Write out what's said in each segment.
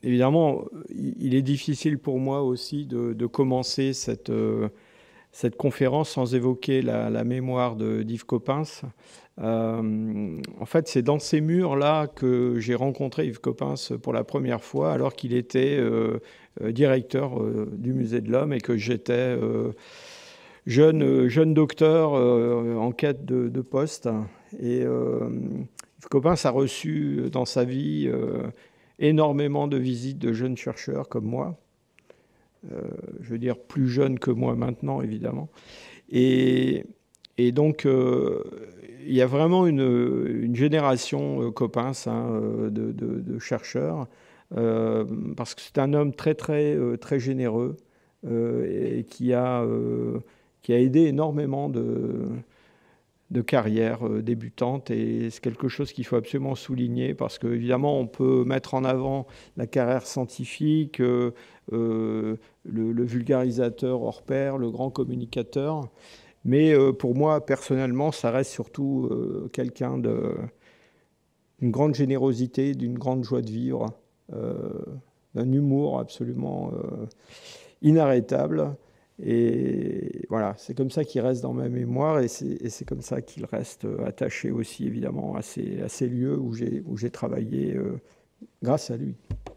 évidemment, il est difficile pour moi aussi de commencer cette conférence sans évoquer la mémoire d'Yves Coppens. En fait, c'est dans ces murs-là que j'ai rencontré Yves Coppens pour la première fois, alors qu'il était directeur du Musée de l'Homme et que j'étais jeune docteur en quête de poste. Et Yves Coppens a reçu dans sa vie énormément de visites de jeunes chercheurs comme moi. Je veux dire plus jeunes que moi maintenant, évidemment. Et donc, il y a vraiment une génération Coppens de chercheurs, parce que c'est un homme très généreux et qui a aidé énormément de carrières débutantes. Et c'est quelque chose qu'il faut absolument souligner, parce qu'évidemment, on peut mettre en avant la carrière scientifique, le vulgarisateur hors pair, le grand communicateur. Mais pour moi, personnellement, ça reste surtout quelqu'un d'une grande générosité, d'une grande joie de vivre, d'un humour absolument inarrêtable. Et voilà, c'est comme ça qu'il reste dans ma mémoire, et c'est comme ça qu'il reste attaché aussi, évidemment, à ces lieux où j'ai travaillé grâce à lui.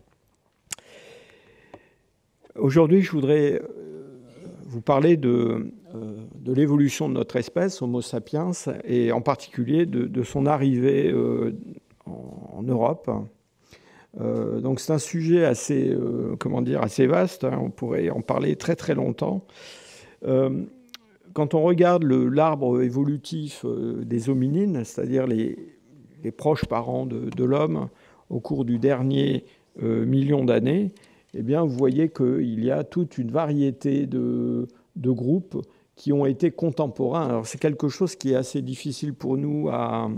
Aujourd'hui, je voudrais vous parler de l'évolution de notre espèce, Homo sapiens, et en particulier de son arrivée en Europe. Donc c'est un sujet assez vaste, hein, on pourrait en parler très longtemps. Quand on regarde l'arbre évolutif des hominines, c'est-à-dire les proches parents de l'homme au cours du dernier million d'années, eh bien, vous voyez qu'il y a toute une variété de groupes qui ont été contemporains. Alors c'est quelque chose qui est assez difficile pour nous à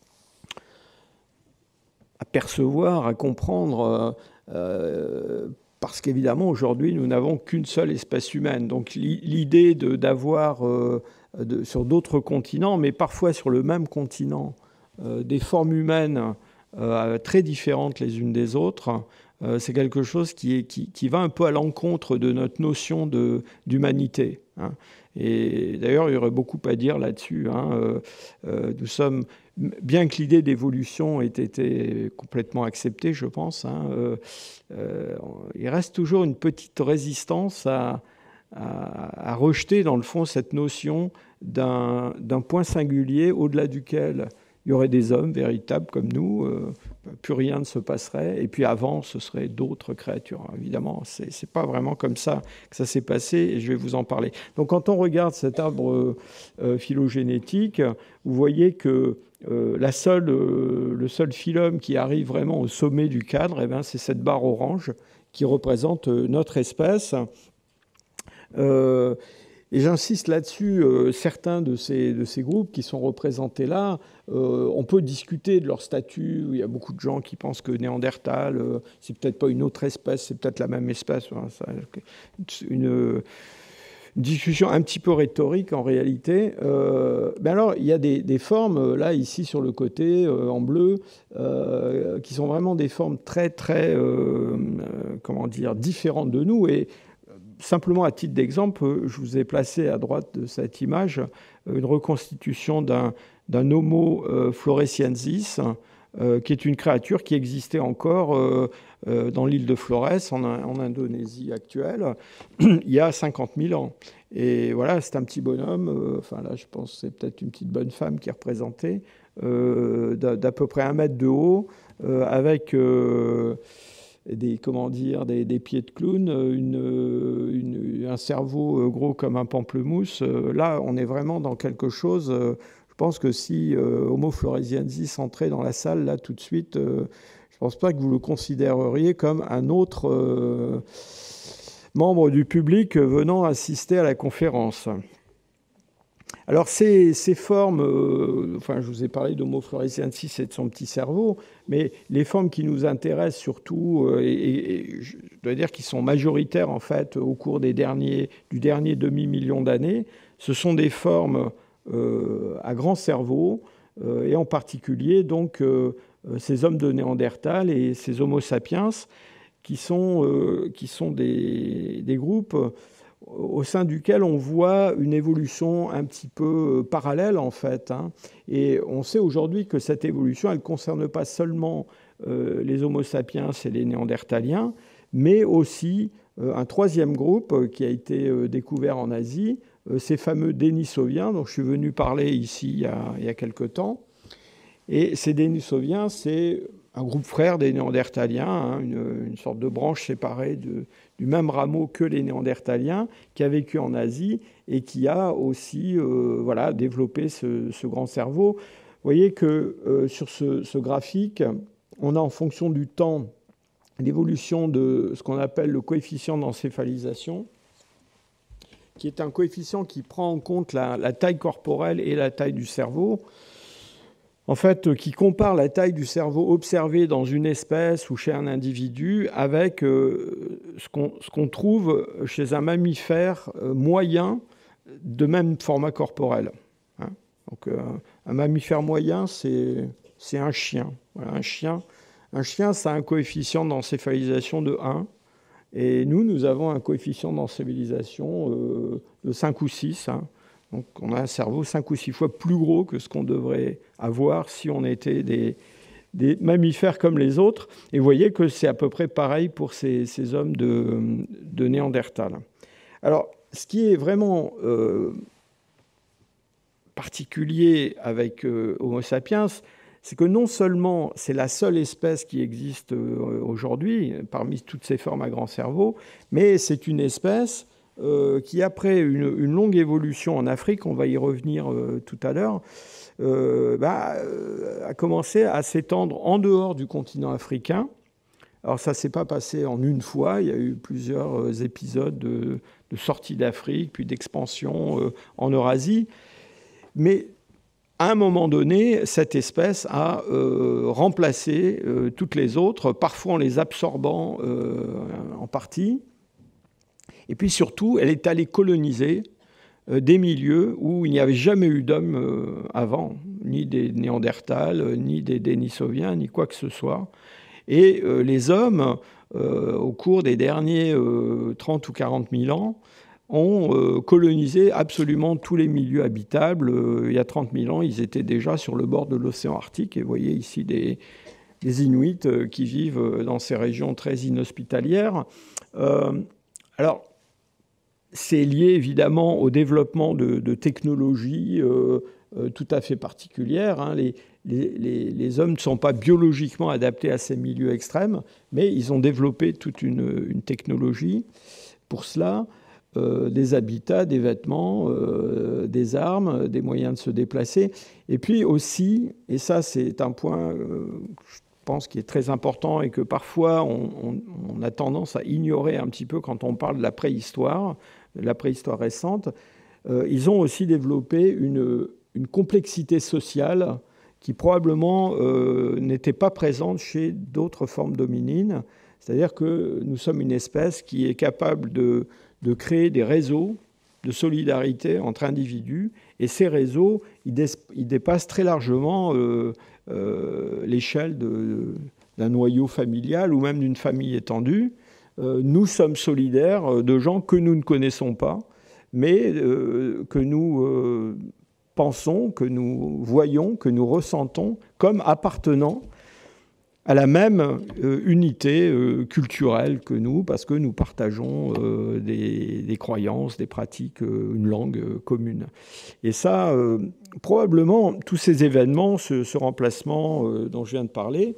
percevoir, à comprendre, parce qu'évidemment, aujourd'hui, nous n'avons qu'une seule espèce humaine. Donc l'idée d'avoir sur d'autres continents, mais parfois sur le même continent, des formes humaines très différentes les unes des autres, c'est quelque chose qui va un peu à l'encontre de notre notion d'humanité, hein. Et d'ailleurs, il y aurait beaucoup à dire là-dessus, hein. Nous sommes, bien que l'idée d'évolution ait été complètement acceptée, je pense, hein, il reste toujours une petite résistance à rejeter, dans le fond, cette notion d'un point singulier au-delà duquel il y aurait des hommes véritables comme nous, plus rien ne se passerait, et puis avant, ce seraient d'autres créatures. Évidemment, c'est pas vraiment comme ça que ça s'est passé, et je vais vous en parler. Donc, quand on regarde cet arbre phylogénétique, vous voyez que le seul phylum qui arrive vraiment au sommet du cadre, eh bien, c'est cette barre orange qui représente notre espèce. Et j'insiste là-dessus, certains de ces groupes qui sont représentés là, on peut discuter de leur statut. Il y a beaucoup de gens qui pensent que Néandertal, c'est peut-être pas une autre espèce, c'est peut-être la même espèce. Une discussion un petit peu rhétorique en réalité. Mais alors, il y a des formes, là, ici sur le côté, en bleu, qui sont vraiment des formes très différentes de nous. Et simplement à titre d'exemple, je vous ai placé à droite de cette image une reconstitution d'un Homo floresiensis, qui est une créature qui existait encore dans l'île de Florès, en Indonésie actuelle, il y a 50 000 ans. Et voilà, c'est un petit bonhomme, enfin là je pense que c'est peut-être une petite bonne femme qui est représentée, d'à peu près 1 mètre de haut, avec des pieds de clown, un cerveau gros comme un pamplemousse. Là, on est vraiment dans quelque chose. Je pense que si Homo floresiensis entrait dans la salle, là, tout de suite, je ne pense pas que vous le considéreriez comme un autre membre du public venant assister à la conférence. Alors, ces formes, je vous ai parlé d'Homo floresiensis et de son petit cerveau, mais les formes qui nous intéressent surtout, et je dois dire qu'ils sont majoritaires, en fait, au cours du dernier demi-million d'années, ce sont des formes à grand cerveau, et en particulier, donc, ces hommes de Néandertal et ces Homo sapiens, qui sont des groupes au sein duquel on voit une évolution un petit peu parallèle, en fait. Hein. Et on sait aujourd'hui que cette évolution, elle ne concerne pas seulement les Homo sapiens et les Néandertaliens, mais aussi un troisième groupe qui a été découvert en Asie, ces fameux Denisoviens, dont je suis venu parler ici il y a quelque temps. Et ces Denisoviens, c'est un groupe frère des Néandertaliens, hein, une sorte de branche séparée du même rameau que les Néandertaliens, qui a vécu en Asie et qui a aussi développé ce grand cerveau. Vous voyez que sur ce graphique, on a en fonction du temps l'évolution de ce qu'on appelle le coefficient d'encéphalisation, qui est un coefficient qui prend en compte la taille corporelle et la taille du cerveau. En fait, qui compare la taille du cerveau observé dans une espèce ou chez un individu avec ce qu'on trouve chez un mammifère moyen de même format corporel. Hein. Donc, un mammifère moyen, c'est un chien. Voilà, un chien, ça a un coefficient d'encéphalisation de 1. Et nous avons un coefficient d'encéphalisation de 5 ou 6. Hein. Donc, on a un cerveau 5 ou 6 fois plus gros que ce qu'on devrait avoir si on était des mammifères comme les autres. Et vous voyez que c'est à peu près pareil pour ces hommes de Néandertal. Alors, ce qui est vraiment particulier avec Homo sapiens, c'est que non seulement c'est la seule espèce qui existe aujourd'hui parmi toutes ces formes à grand cerveau, mais c'est une espèce qui, après une longue évolution en Afrique, on va y revenir tout à l'heure, a commencé à s'étendre en dehors du continent africain. Alors ça ne s'est pas passé en une fois, il y a eu plusieurs épisodes de sortie d'Afrique, puis d'expansion en Eurasie, mais à un moment donné, cette espèce a remplacé toutes les autres, parfois en les absorbant en partie. Et puis surtout, elle est allée coloniser des milieux où il n'y avait jamais eu d'hommes avant, ni des Néandertals, ni des Denisoviens, ni quoi que ce soit. Et les hommes, au cours des derniers 30 ou 40 000 ans, ont colonisé absolument tous les milieux habitables. Il y a 30 000 ans, ils étaient déjà sur le bord de l'océan Arctique. Et vous voyez ici des Inuits qui vivent dans ces régions très inhospitalières. Alors, c'est lié évidemment au développement de technologies tout à fait particulières. Hein. Les hommes ne sont pas biologiquement adaptés à ces milieux extrêmes, mais ils ont développé toute une technologie pour cela. Des habitats, des vêtements, des armes, des moyens de se déplacer. Et puis aussi, et ça c'est un point je pense qui est très important et que parfois on a tendance à ignorer un petit peu quand on parle de la préhistoire récente, ils ont aussi développé une complexité sociale qui probablement n'était pas présente chez d'autres formes d'hominines. C'est-à-dire que nous sommes une espèce qui est capable de créer des réseaux de solidarité entre individus. Et ces réseaux, ils dépassent très largement l'échelle d'un noyau familial ou même d'une famille étendue. Nous sommes solidaires de gens que nous ne connaissons pas, mais que nous pensons, que nous voyons, que nous ressentons comme appartenant à la même unité culturelle que nous, parce que nous partageons des croyances, des pratiques, une langue commune. Et ça, probablement, tous ces événements, ce remplacement dont je viens de parler,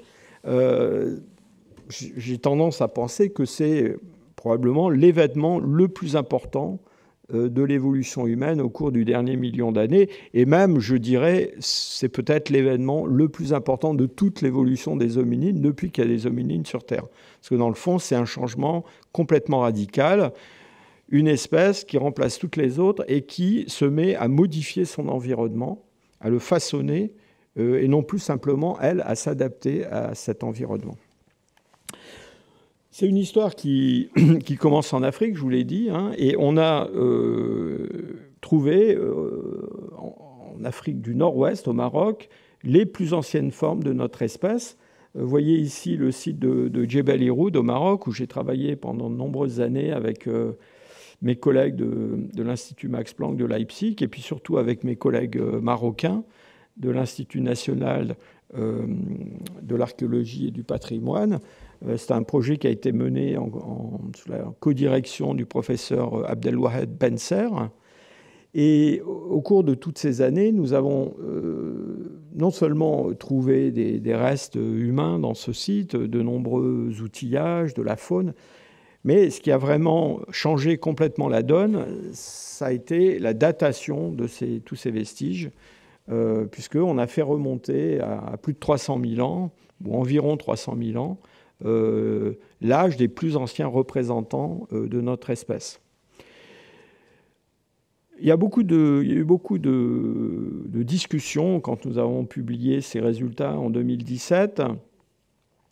j'ai tendance à penser que c'est probablement l'événement le plus important de l'évolution humaine au cours du dernier million d'années. Et même, je dirais, c'est peut-être l'événement le plus important de toute l'évolution des hominines depuis qu'il y a des hominines sur Terre. Parce que dans le fond, c'est un changement complètement radical. Une espèce qui remplace toutes les autres et qui se met à modifier son environnement, à le façonner, et non plus simplement, elle, à s'adapter à cet environnement. C'est une histoire qui commence en Afrique, je vous l'ai dit, hein, et on a trouvé en Afrique du Nord-Ouest, au Maroc, les plus anciennes formes de notre espèce. Vous voyez ici le site de Djebel Irhoud au Maroc, où j'ai travaillé pendant de nombreuses années avec mes collègues de l'Institut Max Planck de Leipzig, et puis surtout avec mes collègues marocains de l'Institut national de l'archéologie et du patrimoine. C'est un projet qui a été mené sous la codirection du professeur Abdelwahed Benser. Et au cours de toutes ces années, nous avons non seulement trouvé des restes humains dans ce site, de nombreux outillages, de la faune, mais ce qui a vraiment changé complètement la donne, ça a été la datation de tous ces vestiges, puisqu'on a fait remonter à plus de 300 000 ans, ou environ 300 000 ans, l'âge des plus anciens représentants de notre espèce. Il y a eu beaucoup de discussions quand nous avons publié ces résultats en 2017. Pourquoi ?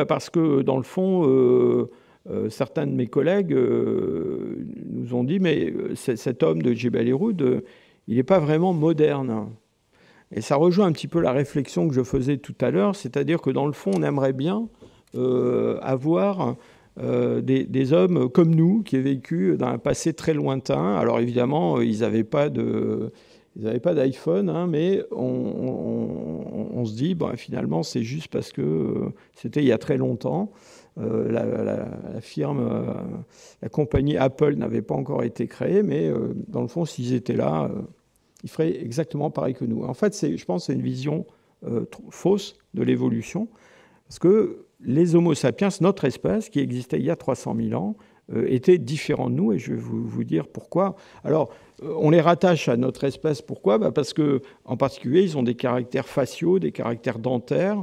Parce que, dans le fond, certains de mes collègues nous ont dit « mais cet homme de Djebel Irhoud, il n'est pas vraiment moderne ». Et ça rejoint un petit peu la réflexion que je faisais tout à l'heure, c'est-à-dire que, dans le fond, on aimerait bien avoir des hommes comme nous qui ont vécu dans un passé très lointain. Alors évidemment, ils n'avaient pas d'iPhone, hein, mais on se dit, finalement, c'est juste parce que c'était il y a très longtemps. La firme, la compagnie Apple n'avait pas encore été créée, mais dans le fond, s'ils étaient là, ils feraient exactement pareil que nous. En fait, je pense que c'est une vision fausse de l'évolution, parce que les Homo sapiens, notre espèce, qui existait il y a 300 000 ans, étaient différents de nous, et je vais vous dire pourquoi. Alors, on les rattache à notre espèce. Pourquoi ? Parce qu'en particulier, ils ont des caractères faciaux, des caractères dentaires,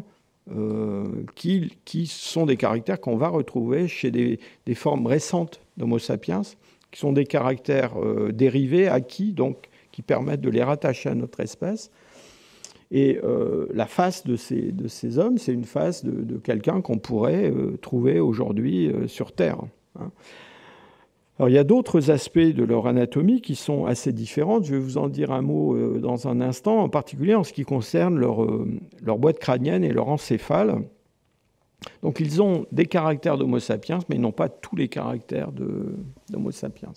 qui sont des caractères qu'on va retrouver chez des formes récentes d'Homo sapiens, qui sont des caractères dérivés, acquis, donc qui permettent de les rattacher à notre espèce. Et la face de ces hommes, c'est une face de quelqu'un qu'on pourrait trouver aujourd'hui sur Terre. Hein. Alors, il y a d'autres aspects de leur anatomie qui sont assez différents. Je vais vous en dire un mot dans un instant, en particulier en ce qui concerne leur boîte crânienne et leur encéphale. Donc, ils ont des caractères d'Homo sapiens, mais ils n'ont pas tous les caractères d'Homo sapiens.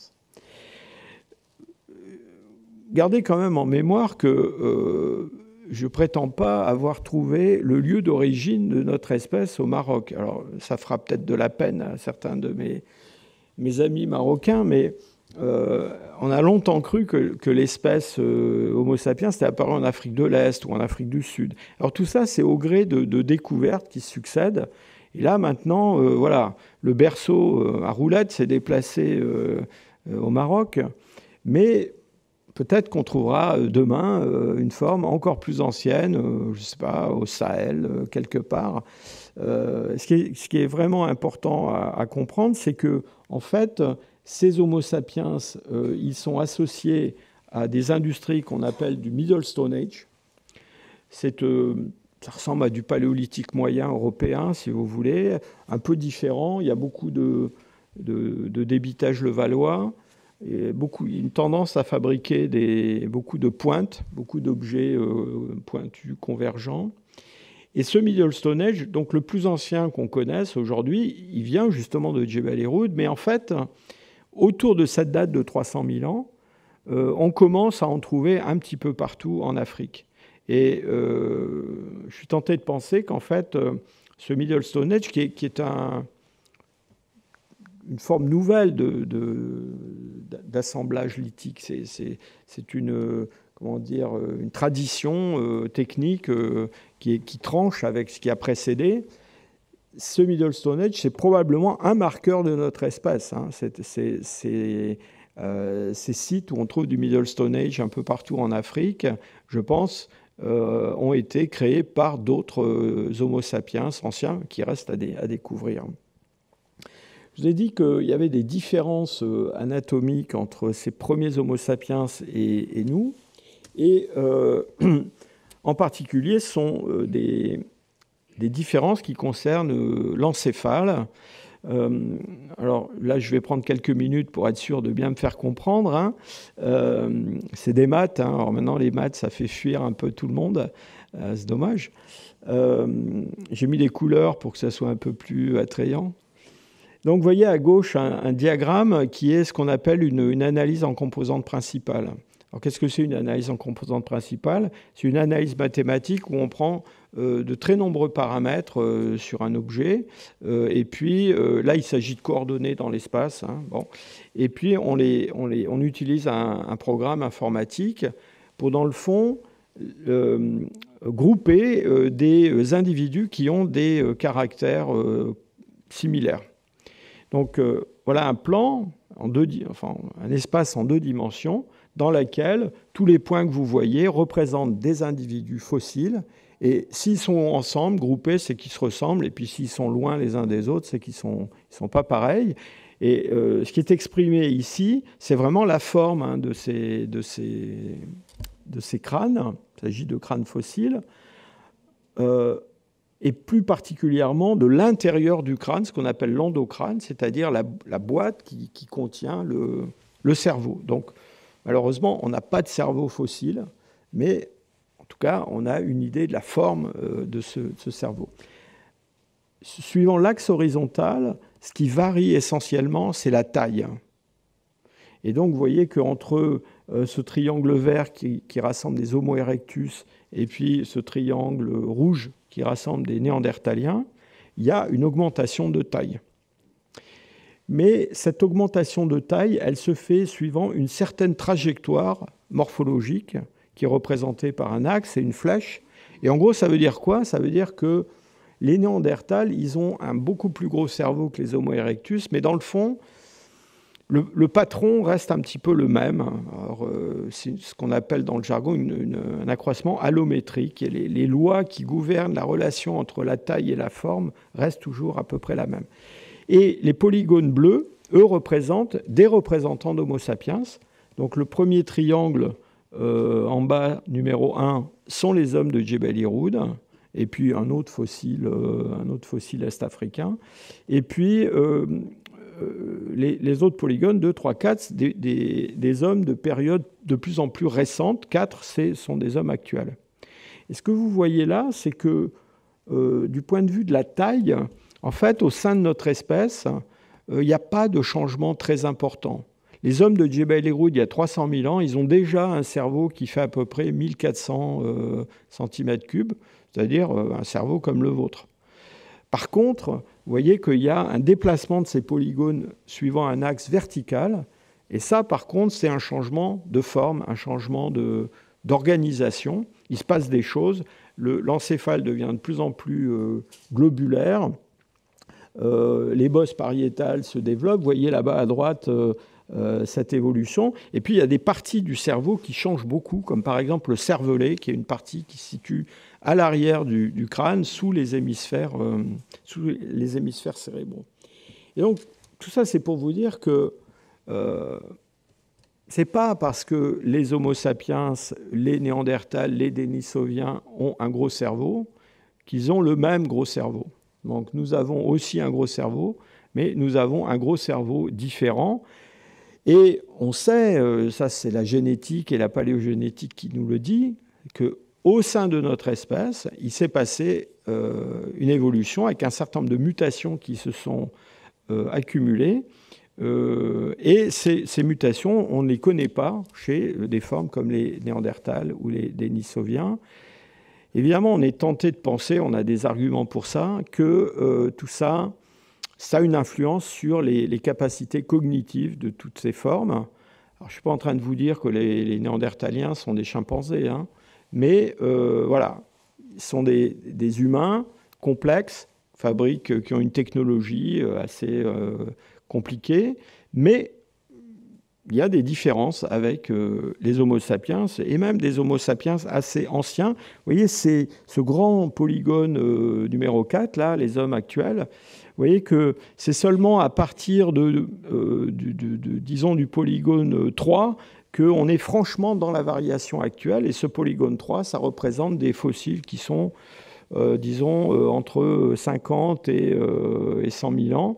Gardez quand même en mémoire que je ne prétends pas avoir trouvé le lieu d'origine de notre espèce au Maroc. Alors, ça fera peut-être de la peine à certains de mes amis marocains, mais on a longtemps cru que l'espèce Homo sapiens était apparue en Afrique de l'Est ou en Afrique du Sud. Alors tout ça, c'est au gré de découvertes qui succèdent. Et là, maintenant, voilà, le berceau à roulettes s'est déplacé au Maroc, mais peut-être qu'on trouvera demain une forme encore plus ancienne, je ne sais pas, au Sahel, quelque part. Ce qui est vraiment important à comprendre, c'est que, en fait, ces Homo sapiens, ils sont associés à des industries qu'on appelle du Middle Stone Age. Ça ressemble à du paléolithique moyen européen, si vous voulez, un peu différent. Il y a beaucoup de débitage levallois, et une tendance à fabriquer beaucoup de pointes, beaucoup d'objets pointus, convergents. Et ce Middle Stone Age, donc le plus ancien qu'on connaisse aujourd'hui, il vient justement de Djebel Irhoud, mais en fait, autour de cette date de 300 000 ans, on commence à en trouver un petit peu partout en Afrique. Et je suis tenté de penser qu'en fait, ce Middle Stone Age, qui est une forme nouvelle d'assemblage lithique, c'est une tradition technique qui tranche avec ce qui a précédé. Ce Middle Stone Age, c'est probablement un marqueur de notre espèce. Hein. Ces sites où on trouve du Middle Stone Age un peu partout en Afrique, je pense, ont été créés par d'autres Homo sapiens anciens qui restent à découvrir. Je vous ai dit qu'il y avait des différences anatomiques entre ces premiers Homo sapiens et nous. Et en particulier, ce sont des différences qui concernent l'encéphale. Alors là, je vais prendre quelques minutes pour être sûr de bien me faire comprendre, hein. C'est des maths, hein. Alors maintenant, les maths, ça fait fuir un peu tout le monde. C'est dommage. J'ai mis des couleurs pour que ça soit un peu plus attrayant. Donc, vous voyez à gauche un diagramme qui est ce qu'on appelle une analyse en composantes principales. Alors, qu'est-ce que c'est une analyse en composantes principales? C'est une analyse mathématique où on prend de très nombreux paramètres sur un objet. Et puis, là, il s'agit de coordonnées dans l'espace, hein. Bon. Et puis, on utilise un programme informatique pour, dans le fond, grouper des individus qui ont des caractères similaires. Donc, voilà un plan, un espace en 2 dimensions, dans lequel tous les points que vous voyez représentent des individus fossiles. Et s'ils sont ensemble, groupés, c'est qu'ils se ressemblent. Et puis s'ils sont loin les uns des autres, c'est qu'ils ne sont pas pareils. Et ce qui est exprimé ici, c'est vraiment la forme, hein, de ces crânes. Il s'agit de crânes fossiles. Et plus particulièrement de l'intérieur du crâne, ce qu'on appelle l'endocrâne, c'est-à-dire la boîte qui contient le cerveau. Donc, malheureusement, on n'a pas de cerveau fossile, mais en tout cas, on a une idée de la forme de ce cerveau. Suivant l'axe horizontal, ce qui varie essentiellement, c'est la taille. Et donc, vous voyez qu'entre ce triangle vert qui rassemble des Homo erectus et puis ce triangle rouge qui rassemble des Néandertaliens, il y a une augmentation de taille. Mais cette augmentation de taille, elle se fait suivant une certaine trajectoire morphologique qui est représentée par un axe et une flèche. Et en gros, ça veut dire quoi? Ça veut dire que les Néandertals, ils ont un beaucoup plus gros cerveau que les Homo erectus, mais dans le fond, le patron reste un petit peu le même. Alors, c'est ce qu'on appelle dans le jargon un accroissement allométrique. Et les lois qui gouvernent la relation entre la taille et la forme restent toujours à peu près la même. Et les polygones bleus, eux, représentent des représentants d'Homo sapiens. Donc le premier triangle en bas, numéro 1, sont les hommes de Jebel Irhoud, et puis un autre fossile est-africain. Et puis les autres polygones, 2, 3, 4, des hommes de période de plus en plus récente. 4, sont des hommes actuels. Et ce que vous voyez là, c'est que du point de vue de la taille, en fait, au sein de notre espèce, il n'y a pas de changement très important. Les hommes de Jebel Irhoud, il y a 300 000 ans, ils ont déjà un cerveau qui fait à peu près 1400 cm3, c'est-à-dire un cerveau comme le vôtre. Par contre, vous voyez qu'il y a un déplacement de ces polygones suivant un axe vertical. Et ça, par contre, c'est un changement de forme, un changement d'organisation. Il se passe des choses. L'encéphale devient de plus en plus globulaire. Les bosses pariétales se développent. Vous voyez là-bas à droite cette évolution. Et puis, il y a des parties du cerveau qui changent beaucoup, comme par exemple le cervelet, qui est une partie qui se situe à l'arrière du crâne, sous les hémisphères cérébraux. Et donc, tout ça, c'est pour vous dire que c'est pas parce que les Homo sapiens, les Néandertals, les Denisoviens ont un gros cerveau qu'ils ont le même gros cerveau. Donc, nous avons aussi un gros cerveau, mais nous avons un gros cerveau différent. Et on sait, ça c'est la génétique et la paléogénétique qui nous le dit, qu'au sein de notre espèce, il s'est passé une évolution avec un certain nombre de mutations qui se sont accumulées. Et ces mutations, on ne les connaît pas chez des formes comme les Néandertals ou les Denisoviens. Évidemment, on est tenté de penser, on a des arguments pour ça, que tout ça a une influence sur les capacités cognitives de toutes ces formes. Alors, je ne suis pas en train de vous dire que les Néandertaliens sont des chimpanzés, hein, mais voilà, ils sont des humains complexes, qui ont une technologie assez compliquée, mais il y a des différences avec les Homo sapiens, et même des Homo sapiens assez anciens. Vous voyez, c'est ce grand polygone numéro 4, là, les hommes actuels. Vous voyez que c'est seulement à partir disons, du polygone 3 qu'on est franchement dans la variation actuelle. Et ce polygone 3, ça représente des fossiles qui sont, disons, entre 50 et 100 000 ans.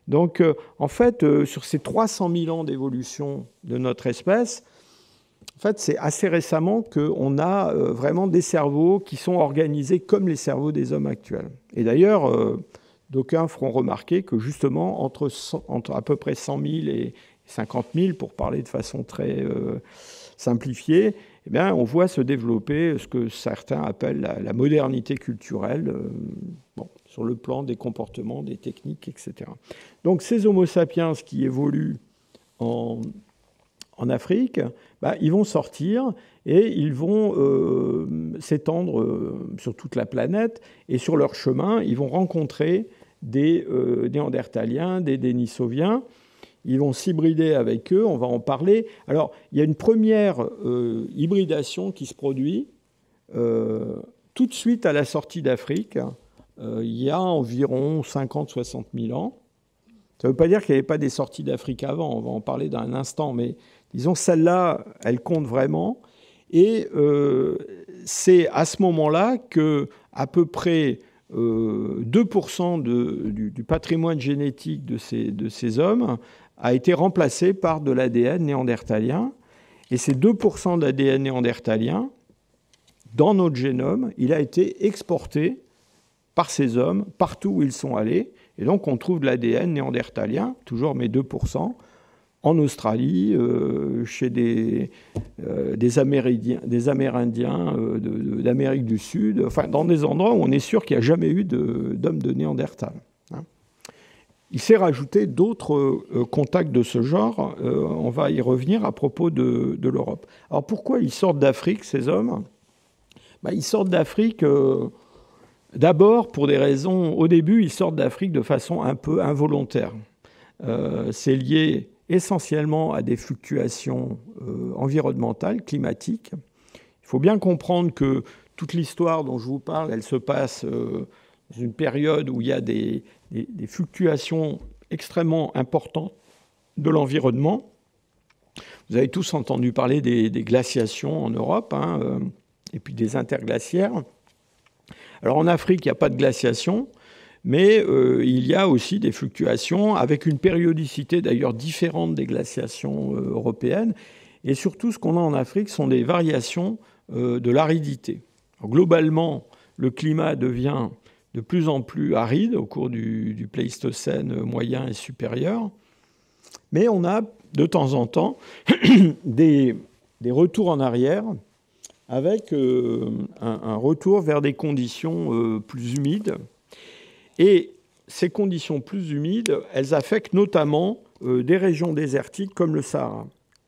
Donc, en fait, sur ces 300 000 ans d'évolution de notre espèce, en fait, c'est assez récemment qu'on a vraiment des cerveaux qui sont organisés comme les cerveaux des hommes actuels. Et d'ailleurs, d'aucuns feront remarquer que justement, entre à peu près 100 000 et 50 000, pour parler de façon très simplifiée, eh bien, on voit se développer ce que certains appellent la modernité culturelle, sur le plan des comportements, des techniques, etc. Donc ces Homo sapiens qui évoluent en Afrique, ils vont sortir et ils vont s'étendre sur toute la planète. Et sur leur chemin, ils vont rencontrer des Néandertaliens, des Denisoviens. Ils vont s'hybrider avec eux, on va en parler. Alors, il y a une première hybridation qui se produit tout de suite à la sortie d'Afrique, il y a environ 50-60 000 ans. Ça ne veut pas dire qu'il n'y avait pas des sorties d'Afrique avant, on va en parler dans un instant, mais disons celle-là, elle compte vraiment. Et c'est à ce moment-là qu'à peu près 2% du patrimoine génétique de ces hommes a été remplacé par de l'ADN néandertalien. Et ces 2% d'ADN néandertalien, dans notre génome, il a été exporté par ces hommes partout où ils sont allés. Et donc, on trouve de l'ADN néandertalien, toujours mes 2%, en Australie, chez des Amérindiens d'Amérique du Sud, enfin, dans des endroits où on est sûr qu'il n'y a jamais eu d'hommes de Néandertal. Il s'est rajouté d'autres contacts de ce genre. On va y revenir à propos de l'Europe. Alors, pourquoi ils sortent d'Afrique, ces hommes ? Ils sortent d'Afrique... D'abord, pour des raisons... Au début, ils sortent d'Afrique de façon un peu involontaire. C'est lié essentiellement à des fluctuations environnementales, climatiques. Il faut bien comprendre que toute l'histoire dont je vous parle, elle se passe dans une période où il y a des fluctuations extrêmement importantes de l'environnement. Vous avez tous entendu parler des glaciations en Europe, et puis des interglaciaires. Alors en Afrique, il n'y a pas de glaciation, mais il y a aussi des fluctuations avec une périodicité d'ailleurs différente des glaciations européennes. Et surtout, ce qu'on a en Afrique sont des variations de l'aridité. Globalement, le climat devient de plus en plus aride au cours du Pléistocène moyen et supérieur. Mais on a de temps en temps des retours en arrière avec un retour vers des conditions plus humides. Et ces conditions plus humides, elles affectent notamment des régions désertiques comme le Sahara.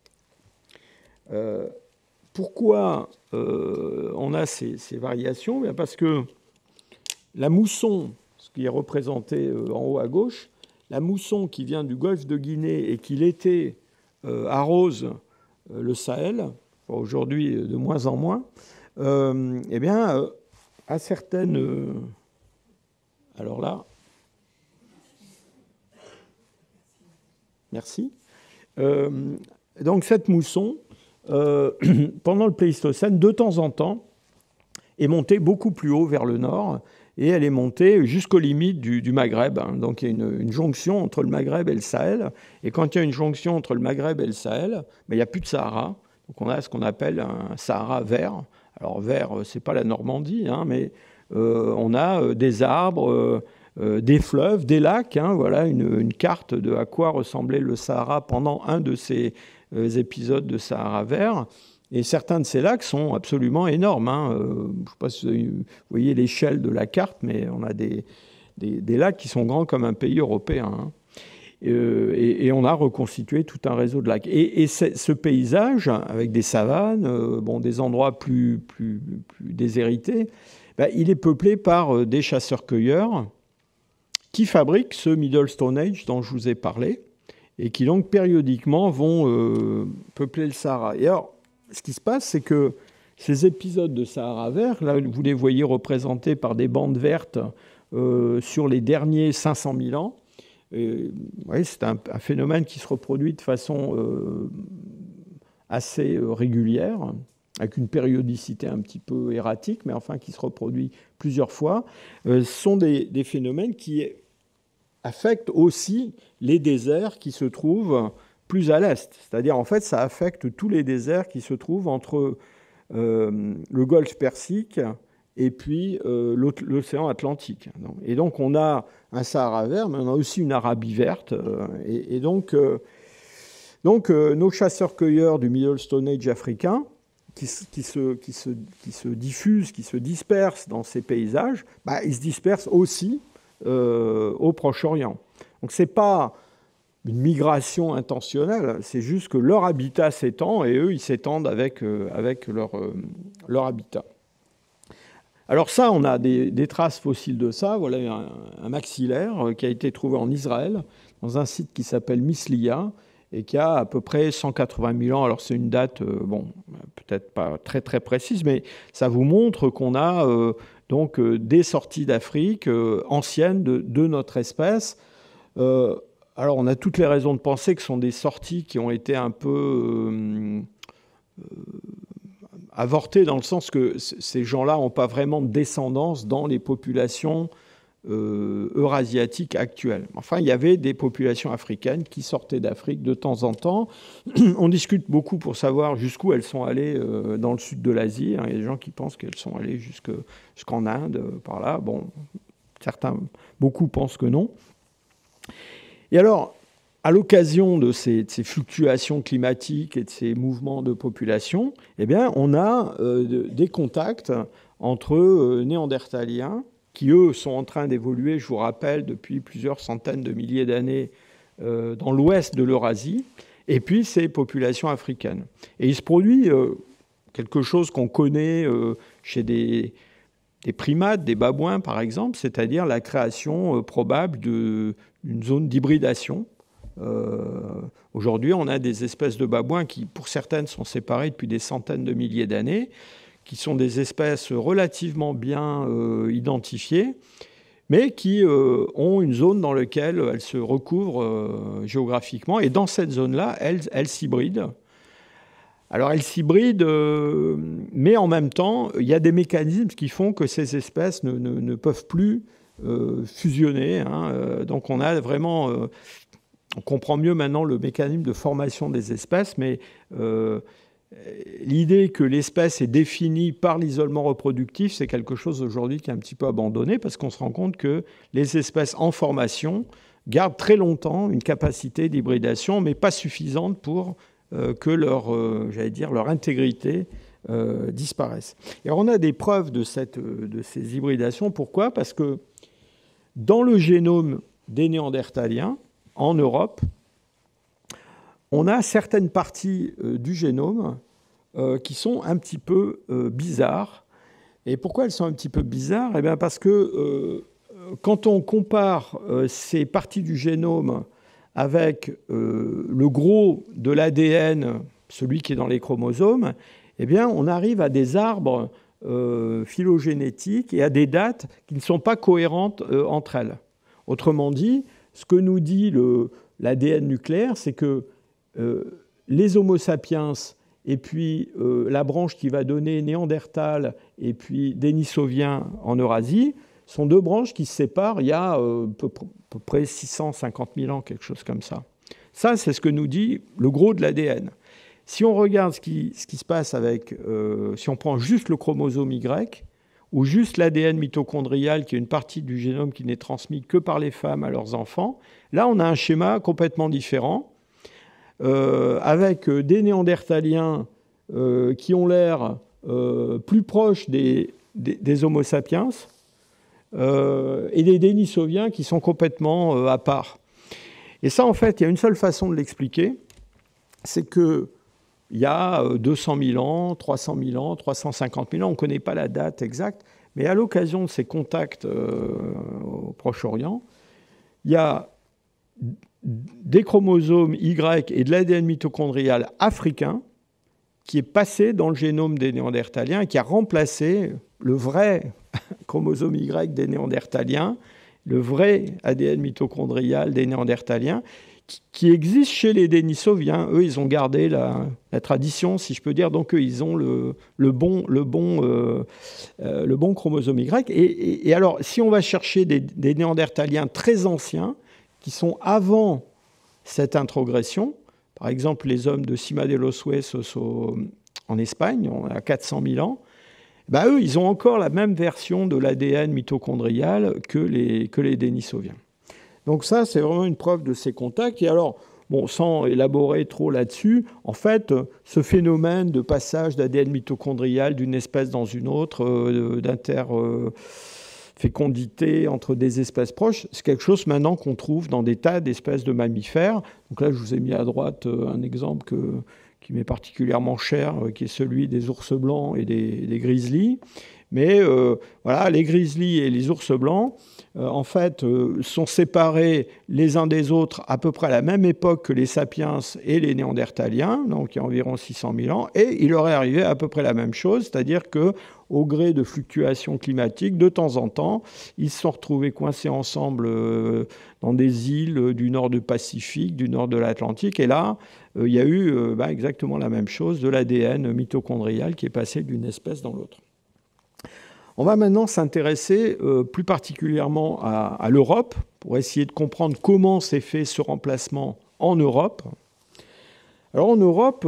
Pourquoi on a ces variations ? Bien parce que la mousson, ce qui est représenté en haut à gauche, la mousson qui vient du golfe de Guinée et qui l'été arrose le Sahel, aujourd'hui de moins en moins, eh bien, à certaines... alors là... Merci. Donc cette mousson, pendant le Pléistocène, de temps en temps, est montée beaucoup plus haut vers le nord, et elle est montée jusqu'aux limites du Maghreb. Donc il y a une jonction entre le Maghreb et le Sahel, et quand il y a une jonction entre le Maghreb et le Sahel, il n'y a plus de Sahara. Donc on a ce qu'on appelle un Sahara vert. Alors vert, c'est pas la Normandie, mais on a des arbres, des fleuves, des lacs. Voilà une carte de à quoi ressemblait le Sahara pendant un de ces épisodes de Sahara vert. Et certains de ces lacs sont absolument énormes. Je ne sais pas si vous voyez l'échelle de la carte, mais on a des lacs qui sont grands comme un pays européen. Et on a reconstitué tout un réseau de lacs. Et ce paysage, avec des savanes, des endroits plus déshérités, il est peuplé par des chasseurs-cueilleurs qui fabriquent ce Middle Stone Age dont je vous ai parlé, et qui donc périodiquement vont peupler le Sahara. Et alors, ce qui se passe, c'est que ces épisodes de Sahara vert, là, vous les voyez représentés par des bandes vertes sur les derniers 500 000 ans. C'est un phénomène qui se reproduit de façon assez régulière, avec une périodicité un petit peu erratique, mais enfin qui se reproduit plusieurs fois. Ce sont des phénomènes qui affecte aussi les déserts qui se trouvent plus à l'est. C'est-à-dire, en fait, ça affecte tous les déserts qui se trouvent entre le golfe Persique et puis l'océan Atlantique. Et donc, on a un Sahara vert, mais on a aussi une Arabie verte. Et donc, nos chasseurs-cueilleurs du Middle Stone Age africain, qui se diffusent, qui se dispersent dans ces paysages, ils se dispersent aussi au Proche-Orient. Donc, ce n'est pas une migration intentionnelle, c'est juste que leur habitat s'étend et eux, ils s'étendent avec leur habitat. Alors ça, on a des traces fossiles de ça. Voilà un maxillaire qui a été trouvé en Israël, dans un site qui s'appelle Mislia, et qui a à peu près 180 000 ans. Alors c'est une date, peut-être pas très très précise, mais ça vous montre qu'on a donc des sorties d'Afrique anciennes de notre espèce. Alors on a toutes les raisons de penser que ce sont des sorties qui ont été un peu avortées, dans le sens que ces gens-là n'ont pas vraiment de descendance dans les populations eurasiatiques actuelles. Enfin, il y avait des populations africaines qui sortaient d'Afrique de temps en temps. On discute beaucoup pour savoir jusqu'où elles sont allées dans le sud de l'Asie. Il y a des gens qui pensent qu'elles sont allées jusqu'en Inde, par là. Bon, beaucoup pensent que non. Et alors, à l'occasion de ces fluctuations climatiques et de ces mouvements de population, eh bien, on a des contacts entre néandertaliens qui, eux, sont en train d'évoluer, je vous rappelle, depuis plusieurs centaines de milliers d'années dans l'ouest de l'Eurasie, et puis ces populations africaines. Et il se produit quelque chose qu'on connaît chez des primates, des babouins, par exemple, c'est-à-dire la création probable d'une zone d'hybridation. Aujourd'hui, on a des espèces de babouins qui, pour certaines, sont séparées depuis des centaines de milliers d'années, qui sont des espèces relativement bien identifiées, mais qui ont une zone dans laquelle elles se recouvrent géographiquement. Et dans cette zone-là, elles s'hybrident. Alors, elles s'hybrident, mais en même temps, il y a des mécanismes qui font que ces espèces ne peuvent plus fusionner. Donc, on a vraiment... on comprend mieux maintenant le mécanisme de formation des espèces, mais... l'idée que l'espèce est définie par l'isolement reproductif, c'est quelque chose aujourd'hui qui est un petit peu abandonné, parce qu'on se rend compte que les espèces en formation gardent très longtemps une capacité d'hybridation, mais pas suffisante pour que leur intégrité disparaisse. Et alors on a des preuves de ces hybridations. Pourquoi ? Parce que dans le génome des Néandertaliens, en Europe, on a certaines parties du génome qui sont un petit peu bizarres. Et pourquoi elles sont un petit peu bizarres ? Eh bien parce que quand on compare ces parties du génome avec le gros de l'ADN, celui qui est dans les chromosomes, eh bien on arrive à des arbres phylogénétiques et à des dates qui ne sont pas cohérentes entre elles. Autrement dit, ce que nous dit l'ADN nucléaire, c'est que les Homo sapiens et puis la branche qui va donner Néandertal et puis Denisovien en Eurasie sont deux branches qui se séparent il y a à peu près 650 000 ans, quelque chose comme ça. Ça, c'est ce que nous dit le gros de l'ADN. Si on regarde ce qui se passe avec... si on prend juste le chromosome Y ou juste l'ADN mitochondrial, qui est une partie du génome qui n'est transmis que par les femmes à leurs enfants, là, on a un schéma complètement différent. Avec des Néandertaliens qui ont l'air plus proches des Homo sapiens et des Denisoviens qui sont complètement à part. Et ça, en fait, il y a une seule façon de l'expliquer, c'est qu'il y a 200 000 ans, 300 000 ans, 350 000 ans, on ne connaît pas la date exacte, mais à l'occasion de ces contacts au Proche-Orient, il y a des chromosomes Y et de l'ADN mitochondrial africain qui est passé dans le génome des Néandertaliens et qui a remplacé le vrai chromosome Y des Néandertaliens, le vrai ADN mitochondrial des Néandertaliens, qui existe chez les Denisoviens. Eux, ils ont gardé la tradition, si je peux dire. Donc, eux, ils ont le bon chromosome Y. Et alors, si on va chercher des Néandertaliens très anciens, qui sont avant cette introgression. Par exemple, les hommes de Cima de los Huesos en Espagne, on a 400 000 ans. Ben, eux, ils ont encore la même version de l'ADN mitochondrial que les Denisoviens. Donc ça, c'est vraiment une preuve de ces contacts. Et alors, bon, sans élaborer trop là-dessus, en fait, ce phénomène de passage d'ADN mitochondrial d'une espèce dans une autre, d'interfécondité entre des espèces proches, c'est quelque chose maintenant qu'on trouve dans des tas d'espèces de mammifères. Donc là, je vous ai mis à droite un exemple qui m'est particulièrement cher, qui est celui des ours blancs et des grizzlies. Mais voilà, les grizzlies et les ours blancs, en fait, sont séparés les uns des autres à peu près à la même époque que les sapiens et les néandertaliens, donc il y a environ 600 000 ans, et il leur est arrivé à peu près la même chose, c'est-à-dire qu'au gré de fluctuations climatiques, de temps en temps, ils se sont retrouvés coincés ensemble dans des îles du nord du Pacifique, du nord de l'Atlantique, et là, il y a eu exactement la même chose, de l'ADN mitochondrial qui est passé d'une espèce dans l'autre. On va maintenant s'intéresser plus particulièrement à l'Europe pour essayer de comprendre comment s'est fait ce remplacement en Europe. Alors en Europe,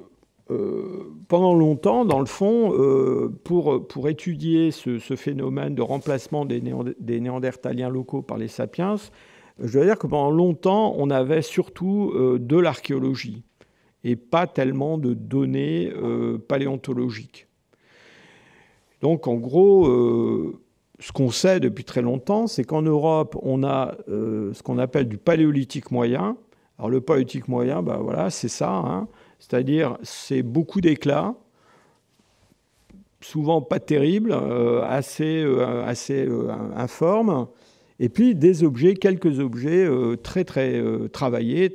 pendant longtemps, dans le fond, pour étudier ce phénomène de remplacement des néandertaliens locaux par les sapiens, je dois dire que pendant longtemps, on avait surtout de l'archéologie et pas tellement de données paléontologiques. Donc, en gros, ce qu'on sait depuis très longtemps, c'est qu'en Europe, on a ce qu'on appelle du paléolithique moyen. Alors, le paléolithique moyen, voilà, c'est ça, hein. C'est-à-dire, c'est beaucoup d'éclats, souvent pas terribles, assez informes, et puis des objets, quelques objets très travaillés,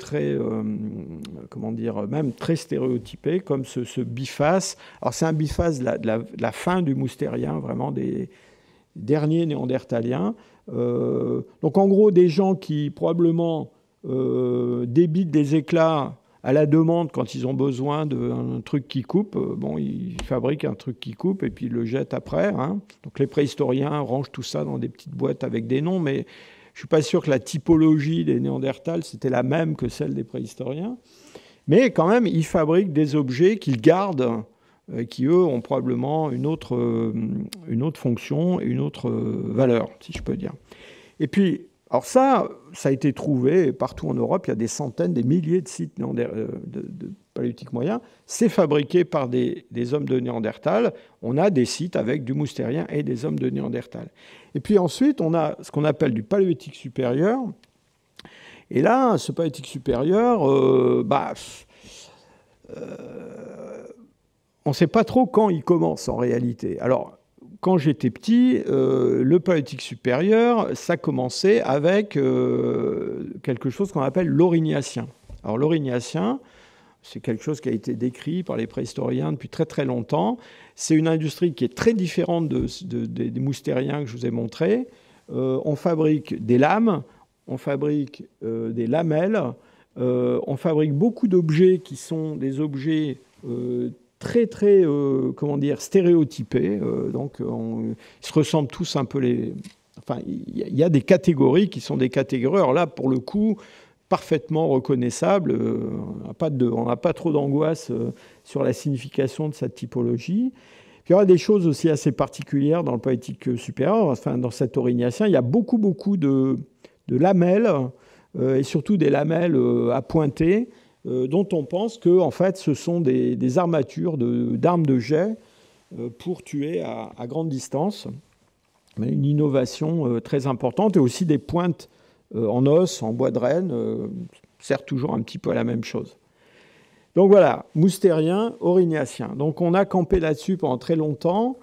même très stéréotypés, comme ce biface. Alors c'est un biface de la fin du moustérien, vraiment des derniers néandertaliens. Donc en gros, des gens qui probablement débitent des éclats à la demande quand ils ont besoin d'un truc qui coupe. Ils fabriquent un truc qui coupe et puis ils le jettent après, hein. Donc les préhistoriens rangent tout ça dans des petites boîtes avec des noms, mais je ne suis pas sûr que la typologie des Néandertals, c'était la même que celle des préhistoriens. Mais quand même, ils fabriquent des objets qu'ils gardent, qui, eux, ont probablement une autre fonction et une autre valeur, si je peux dire. Et puis, alors ça a été trouvé partout en Europe. Il y a des centaines, des milliers de sites de paléolithique moyen. C'est fabriqué par des hommes de Néandertal. On a des sites avec du moustérien et des hommes de Néandertal. Et puis ensuite, on a ce qu'on appelle du paléolithique supérieur. Et là, ce paléolithique supérieur, on ne sait pas trop quand il commence en réalité. Alors, quand j'étais petit, le paléolithique supérieur, ça commençait avec quelque chose qu'on appelle l'Aurignacien. Alors l'Aurignacien, c'est quelque chose qui a été décrit par les préhistoriens depuis très très longtemps. C'est une industrie qui est très différente des moustériens que je vous ai montrés. On fabrique des lames, on fabrique des lamelles, on fabrique beaucoup d'objets qui sont des objets très stéréotypés. Donc, ils se ressemblent tous un peu il y a des catégories qui sont des catégories. Alors là, pour le coup, parfaitement reconnaissables. On n'a pas trop d'angoisse sur la signification de cette typologie. Puis, il y aura des choses aussi assez particulières dans le paléolithique supérieur. Enfin, dans cet Aurignacien, il y a beaucoup de lamelles, et surtout des lamelles à pointer, dont on pense que en fait, ce sont des armatures d'armes de jet pour tuer à grande distance. Une innovation très importante, et aussi des pointes en os, en bois de renne, sert toujours un petit peu à la même chose. Donc voilà, moustérien, aurignacien. Donc on a campé là-dessus pendant très longtemps,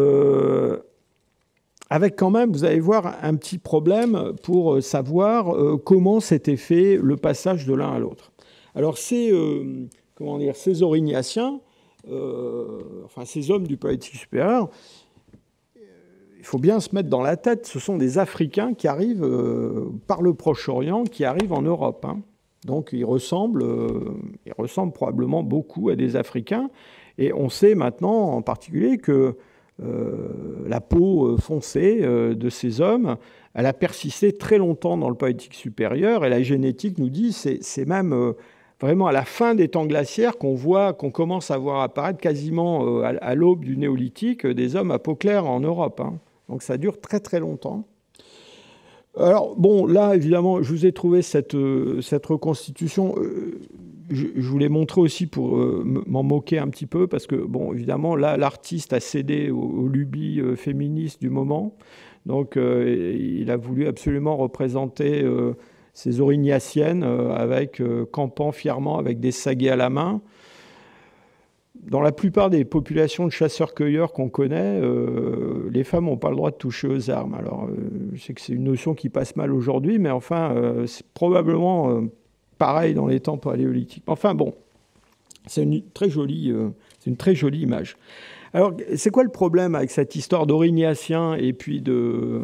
avec quand même, vous allez voir, un petit problème pour savoir comment s'était fait le passage de l'un à l'autre. Alors ces aurignaciens, ces hommes du paléolithique supérieur, il faut bien se mettre dans la tête, ce sont des Africains qui arrivent par le Proche-Orient, qui arrivent en Europe, hein. Donc ils ressemblent probablement beaucoup à des Africains. Et on sait maintenant en particulier que la peau foncée de ces hommes elle a persisté très longtemps dans le Paléolithique supérieur, et la génétique nous dit que c'est même vraiment à la fin des temps glaciaires qu'on commence à voir apparaître quasiment à l'aube du néolithique des hommes à peau claire en Europe. Hein. Donc ça dure très très longtemps. Alors bon, là évidemment, je vous ai trouvé cette reconstitution. Je vous l'ai montré aussi pour m'en moquer un petit peu, parce que bon, évidemment, là, l'artiste a cédé aux lubies féministes du moment. Donc il a voulu absolument représenter ces aurignaciennes campant fièrement avec des saguets à la main. Dans la plupart des populations de chasseurs-cueilleurs qu'on connaît, les femmes n'ont pas le droit de toucher aux armes. Alors, je sais que c'est une notion qui passe mal aujourd'hui, mais enfin, c'est probablement pareil dans les temps paléolithiques. Enfin bon, c'est une très jolie image. Alors, c'est quoi le problème avec cette histoire d'Aurignacien et puis de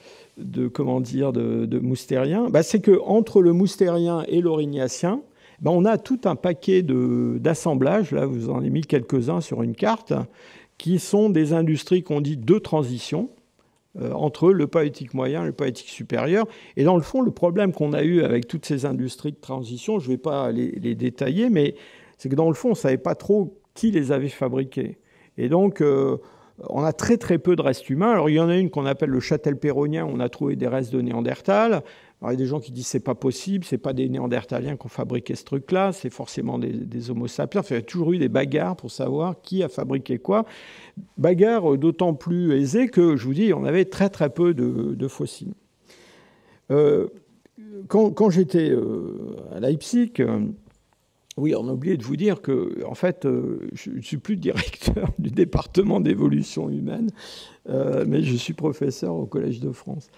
Moustérien? C'est qu'entre le Moustérien et l'Aurignacien, on a tout un paquet d'assemblages, là vous en avez mis quelques-uns sur une carte, qui sont des industries qu'on dit de transition entre le Paléolithique moyen et le Paléolithique supérieur. Et dans le fond, le problème qu'on a eu avec toutes ces industries de transition, je ne vais pas les détailler, mais c'est que dans le fond, on ne savait pas trop qui les avait fabriquées. Et donc, on a très très peu de restes humains. Alors, il y en a une qu'on appelle le Châtel-Péronnien, où on a trouvé des restes de Néandertal. Alors, il y a des gens qui disent que ce n'est pas possible, ce n'est pas des Néandertaliens qui ont fabriqué ce truc-là, c'est forcément des Homo sapiens. Enfin, il y a toujours eu des bagarres pour savoir qui a fabriqué quoi. Bagarres d'autant plus aisées que, je vous dis, on avait très très peu de fossiles. Quand j'étais à Leipzig, oui, on a oublié de vous dire que, en fait, je ne suis plus directeur du département d'évolution humaine, mais je suis professeur au Collège de France.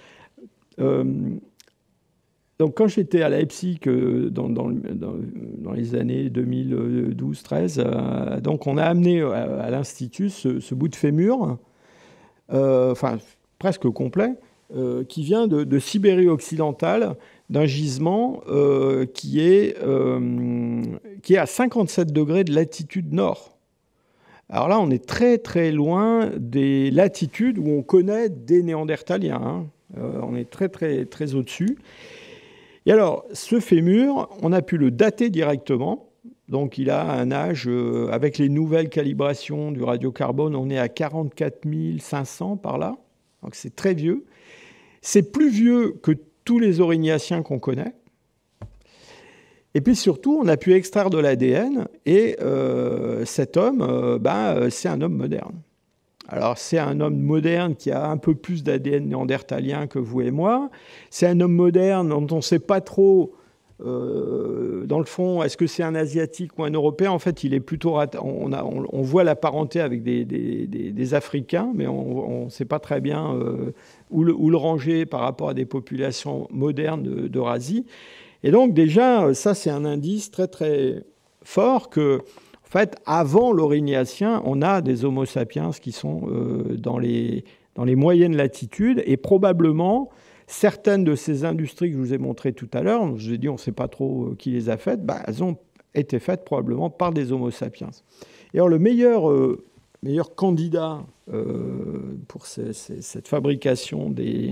Donc, quand j'étais à Leipzig dans les années 2012-13, donc on a amené à l'Institut ce bout de fémur, enfin presque complet, qui vient de Sibérie occidentale, d'un gisement qui est à 57 degrés de latitude nord. Alors là, on est très très loin des latitudes où on connaît des Néandertaliens. Hein. On est très très très au-dessus. Et alors, ce fémur, on a pu le dater directement. Donc, il a un âge, avec les nouvelles calibrations du radiocarbone, on est à 44 500 par là. Donc, c'est très vieux. C'est plus vieux que tous les aurignaciens qu'on connaît. Et puis surtout, on a pu extraire de l'ADN. Et cet homme, c'est un homme moderne. Alors, c'est un homme moderne qui a un peu plus d'ADN néandertalien que vous et moi. C'est un homme moderne dont on ne sait pas trop, dans le fond, est-ce que c'est un Asiatique ou un Européen? En fait, il est plutôt... On voit la parenté avec des Africains, mais on ne sait pas très bien où le ranger par rapport à des populations modernes d'Eurasie. Et donc, déjà, ça, c'est un indice très, très fort que... En fait, avant l'Aurignacien, on a des Homo sapiens qui sont dans les moyennes latitudes, et probablement certaines de ces industries que je vous ai montrées tout à l'heure, je vous ai dit on ne sait pas trop qui les a faites, elles ont été faites probablement par des Homo sapiens. Et alors le meilleur candidat pour cette fabrication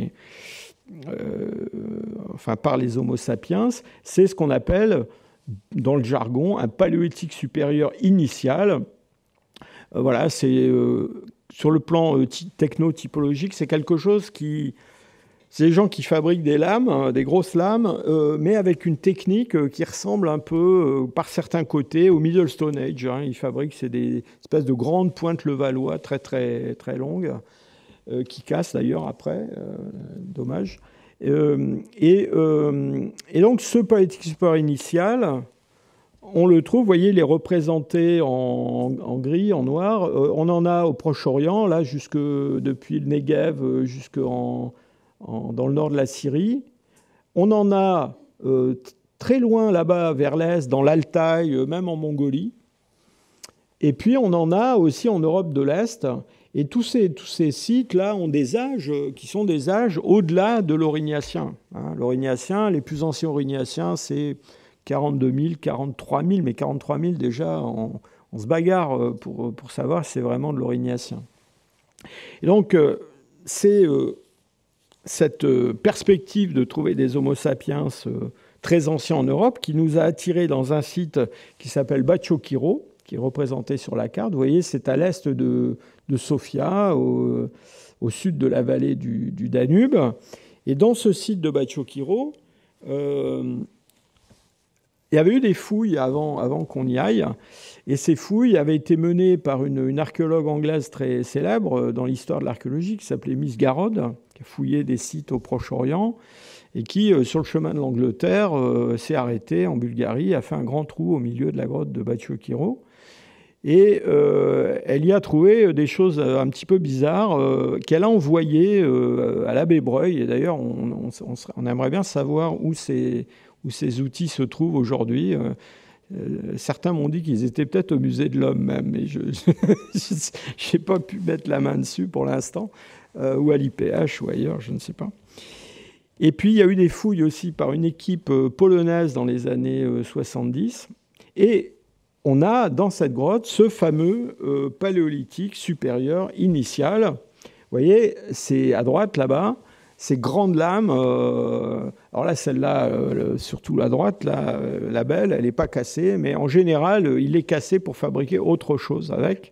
par les Homo sapiens, c'est ce qu'on appelle dans le jargon, un paléolithique supérieur initial. Voilà, c'est sur le plan techno-typologique, c'est quelque chose qui... C'est des gens qui fabriquent des lames, des grosses lames, mais avec une technique qui ressemble un peu, par certains côtés, au Middle Stone Age. Hein. Ils fabriquent des espèces de grandes pointes levallois très, très, très longues, qui cassent d'ailleurs après. Dommage. Et donc, ce paléolithique supérieur initial, on le trouve, vous voyez, il est représenté en gris, en noir. On en a au Proche-Orient, là, depuis le Negev dans le nord de la Syrie. On en a très loin là-bas, vers l'est, dans l'Altaï, même en Mongolie. Et puis, on en a aussi en Europe de l'Est. Et tous ces sites-là ont des âges qui sont des âges au-delà de l'Aurignacien. Hein, l'Aurignacien, les plus anciens Aurignaciens, c'est 42 000, 43 000. Mais 43 000, déjà, on se bagarre pour savoir si c'est vraiment de l'Aurignacien. Et donc, c'est cette perspective de trouver des Homo sapiens très anciens en Europe qui nous a attirés dans un site qui s'appelle Bachokiro, qui est représenté sur la carte. Vous voyez, c'est à l'est de Sofia, au sud de la vallée du Danube. Et dans ce site de Bachokiro, il y avait eu des fouilles avant qu'on y aille. Et ces fouilles avaient été menées par une archéologue anglaise très célèbre dans l'histoire de l'archéologie, qui s'appelait Miss Garrod, qui a fouillé des sites au Proche-Orient, et qui, sur le chemin de l'Angleterre, s'est arrêtée en Bulgarie, a fait un grand trou au milieu de la grotte de Bachokiro. Et elle y a trouvé des choses un petit peu bizarres qu'elle a envoyées à l'abbé Breuil. Et d'ailleurs, on aimerait bien savoir où ces outils se trouvent aujourd'hui. Certains m'ont dit qu'ils étaient peut-être au musée de l'Homme même, mais je n'ai pas pu mettre la main dessus pour l'instant, ou à l'IPH ou ailleurs, je ne sais pas. Et puis, il y a eu des fouilles aussi par une équipe polonaise dans les années 70. Et on a dans cette grotte ce fameux paléolithique supérieur initial. Vous voyez, c'est à droite là-bas, ces grandes lames. Alors là, celle-là, surtout à droite, là, la belle, elle n'est pas cassée, mais en général, il est cassé pour fabriquer autre chose avec.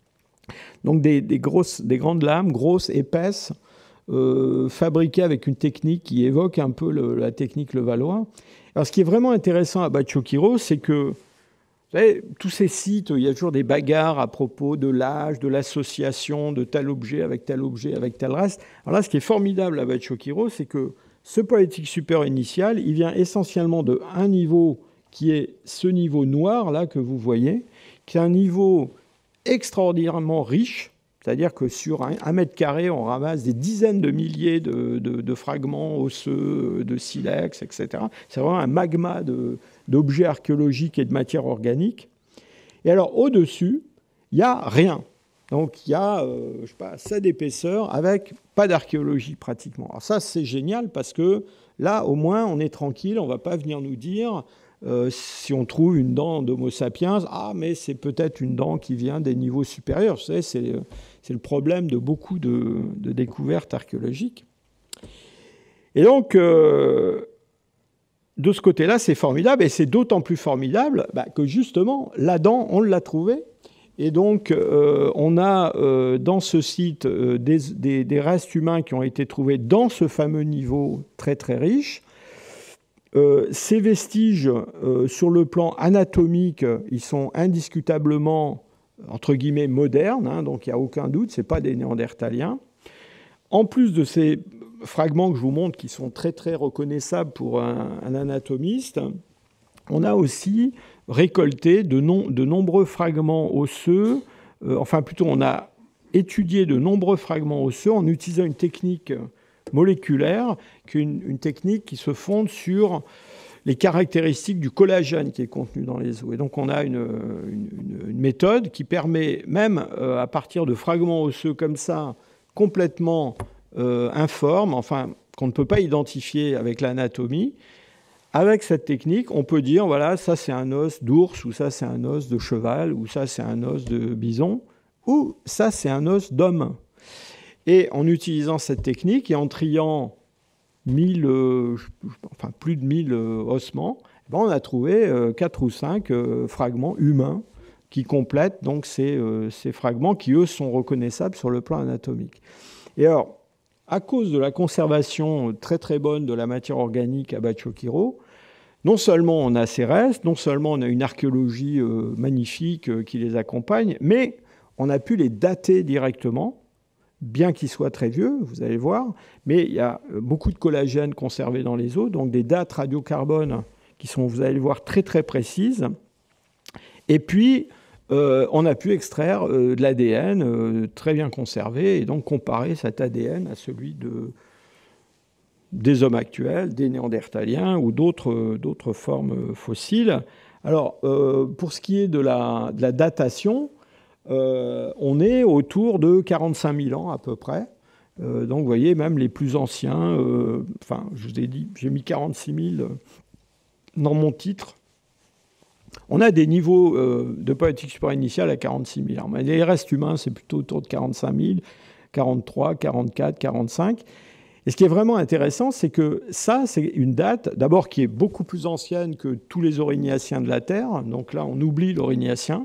Donc des grandes lames, grosses, épaisses, fabriquées avec une technique qui évoque un peu la technique levallois. Alors ce qui est vraiment intéressant à Bachokiro, c'est que vous savez, tous ces sites, il y a toujours des bagarres à propos de l'âge, de l'association de tel objet avec tel reste. Alors là, ce qui est formidable à Bachokiro, c'est que ce paléolithique supérieur initial, il vient essentiellement de un niveau qui est ce niveau noir, là, que vous voyez, qui est un niveau extraordinairement riche, c'est-à-dire que sur un mètre carré, on ramasse des dizaines de milliers de fragments osseux, de silex, etc. C'est vraiment un magma d'objets archéologiques et de matière organique. Et alors, au-dessus, il n'y a rien. Donc, il y a, je sais pas, 7 d'épaisseur avec pas d'archéologie pratiquement. Alors ça, c'est génial parce que là, au moins, on est tranquille. On ne va pas venir nous dire, si on trouve une dent d'Homo sapiens, ah, mais c'est peut-être une dent qui vient des niveaux supérieurs. Vous savez, c'est le problème de beaucoup de découvertes archéologiques. Et donc, de ce côté-là, c'est formidable. Et c'est d'autant plus formidable que justement, la dent, on l'a trouvée. Et donc, on a dans ce site des restes humains qui ont été trouvés dans ce fameux niveau très, très riche. Ces vestiges, sur le plan anatomique, ils sont indiscutablement, entre guillemets, modernes. Hein, donc, il n'y a aucun doute, ce n'est pas des Néandertaliens. En plus de ces fragments que je vous montre, qui sont très, très reconnaissables pour un anatomiste, on a aussi récolté de nombreux fragments osseux, enfin plutôt on a étudié de nombreux fragments osseux en utilisant une technique moléculaire, qui est une technique qui se fonde sur les caractéristiques du collagène qui est contenu dans les os. Et donc on a une méthode qui permet, même à partir de fragments osseux comme ça, complètement informes, enfin qu'on ne peut pas identifier avec l'anatomie, avec cette technique, on peut dire, voilà, ça c'est un os d'ours, ou ça c'est un os de cheval, ou ça c'est un os de bison, ou ça c'est un os d'homme. Et en utilisant cette technique et en triant plus de 1000 ossements, on a trouvé 4 ou 5 fragments humains qui complètent donc ces fragments qui, eux, sont reconnaissables sur le plan anatomique. Et alors, à cause de la conservation très très bonne de la matière organique à Bachokiro, non seulement on a ces restes, non seulement on a une archéologie magnifique qui les accompagne, mais on a pu les dater directement, bien qu'ils soient très vieux, vous allez voir, mais il y a beaucoup de collagène conservé dans les os, donc des dates radiocarbone qui sont, vous allez le voir, très très précises. Et puis, on a pu extraire de l'ADN très bien conservé et donc comparer cet ADN à celui des hommes actuels, des Néandertaliens ou d'autres formes fossiles. Alors, pour ce qui est de la datation, on est autour de 45 000 ans à peu près. Donc, vous voyez, même les plus anciens, je vous ai dit, j'ai mis 46 000 dans mon titre. On a des niveaux de paléolithique supérieur initial à 46 000 ans. Mais les restes humains, c'est plutôt autour de 45 000, 43, 44, 45. Et ce qui est vraiment intéressant, c'est que ça, c'est une date, d'abord, qui est beaucoup plus ancienne que tous les Aurignaciens de la Terre. Donc là, on oublie l'Aurignacien.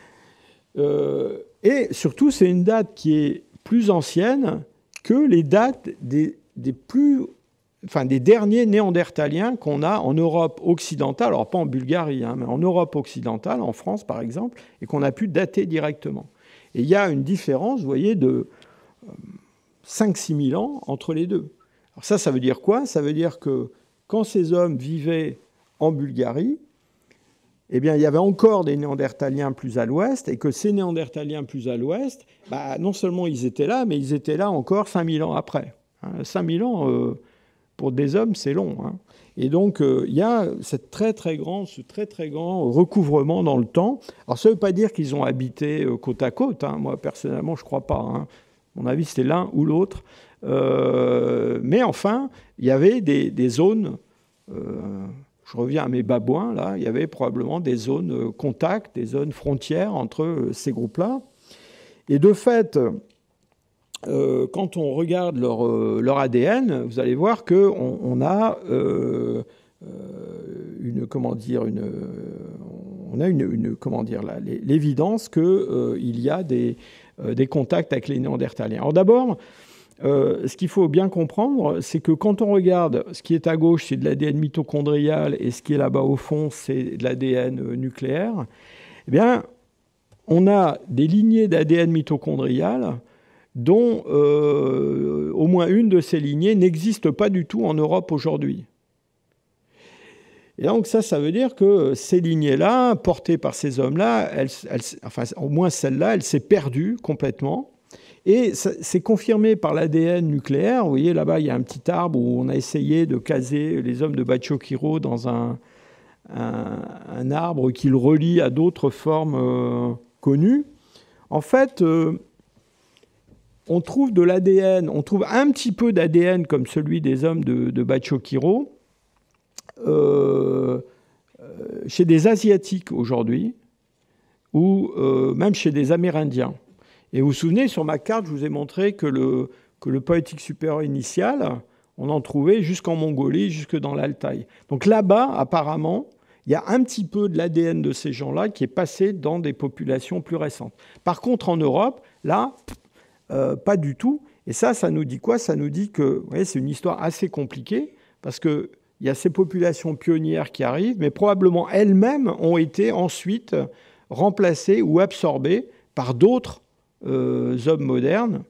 Et surtout, c'est une date qui est plus ancienne que les dates des derniers néandertaliens qu'on a en Europe occidentale, alors pas en Bulgarie, mais en Europe occidentale, en France par exemple, et qu'on a pu dater directement. Et il y a une différence, vous voyez, de 5-6 000 ans entre les deux. Alors ça veut dire quoi? Ça veut dire que quand ces hommes vivaient en Bulgarie, eh bien, il y avait encore des Néandertaliens plus à l'ouest, et que ces Néandertaliens plus à l'ouest, non seulement ils étaient là, mais ils étaient là encore 5000 ans après. 5000 ans, pour des hommes, c'est long. Et donc, il y a ce très très grand recouvrement dans le temps. Alors, ça ne veut pas dire qu'ils ont habité côte à côte. Moi, personnellement, je ne crois pas. À mon avis, c'était l'un ou l'autre. Mais enfin, il y avait des zones... je reviens à mes babouins, là, il y avait probablement des zones contact, des zones frontières entre ces groupes-là. Et de fait, quand on regarde leur ADN, vous allez voir qu'on a l'évidence qu'il y a des contacts avec les Néandertaliens. Alors d'abord, ce qu'il faut bien comprendre, c'est que quand on regarde ce qui est à gauche, c'est de l'ADN mitochondrial, et ce qui est là-bas au fond, c'est de l'ADN nucléaire, eh bien, on a des lignées d'ADN mitochondrial dont au moins une de ces lignées n'existe pas du tout en Europe aujourd'hui. Et donc ça veut dire que ces lignées-là, portées par ces hommes-là, au moins celle-là, elle s'est perdue complètement. Et c'est confirmé par l'ADN nucléaire. Vous voyez, là-bas, il y a un petit arbre où on a essayé de caser les hommes de Bachio-Quirot dans un arbre qui le relie à d'autres formes connues. En fait, on trouve de l'ADN, on trouve un petit peu d'ADN comme celui des hommes de Bachio-Quirot chez des Asiatiques aujourd'hui, ou même chez des Amérindiens. Et vous vous souvenez, sur ma carte, je vous ai montré que le Paléolithique supérieur initial, on en trouvait jusqu'en Mongolie, jusque dans l'Altaï. Donc là-bas, apparemment, il y a un petit peu de l'ADN de ces gens-là qui est passé dans des populations plus récentes. Par contre, en Europe, là, pas du tout. Et ça nous dit quoi? Ça nous dit que, vous voyez, c'est une histoire assez compliquée, parce qu'il y a ces populations pionnières qui arrivent, mais probablement elles-mêmes ont été ensuite remplacées ou absorbées par d'autres hommes modernes,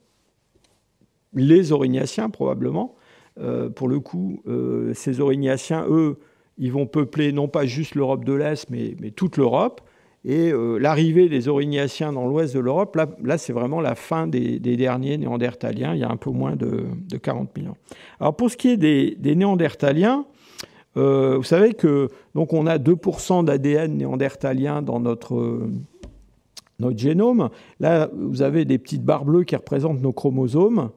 les Aurignaciens probablement. Pour le coup, ces Aurignaciens, eux, ils vont peupler non pas juste l'Europe de l'Est, mais toute l'Europe. Et l'arrivée des Aurignaciens dans l'ouest de l'Europe, là c'est vraiment la fin des derniers Néandertaliens, il y a un peu moins de 40 000 ans. Alors pour ce qui est des Néandertaliens, vous savez que donc on a 2% d'ADN néandertalien dans notre génome. Là, vous avez des petites barres bleues qui représentent nos chromosomes.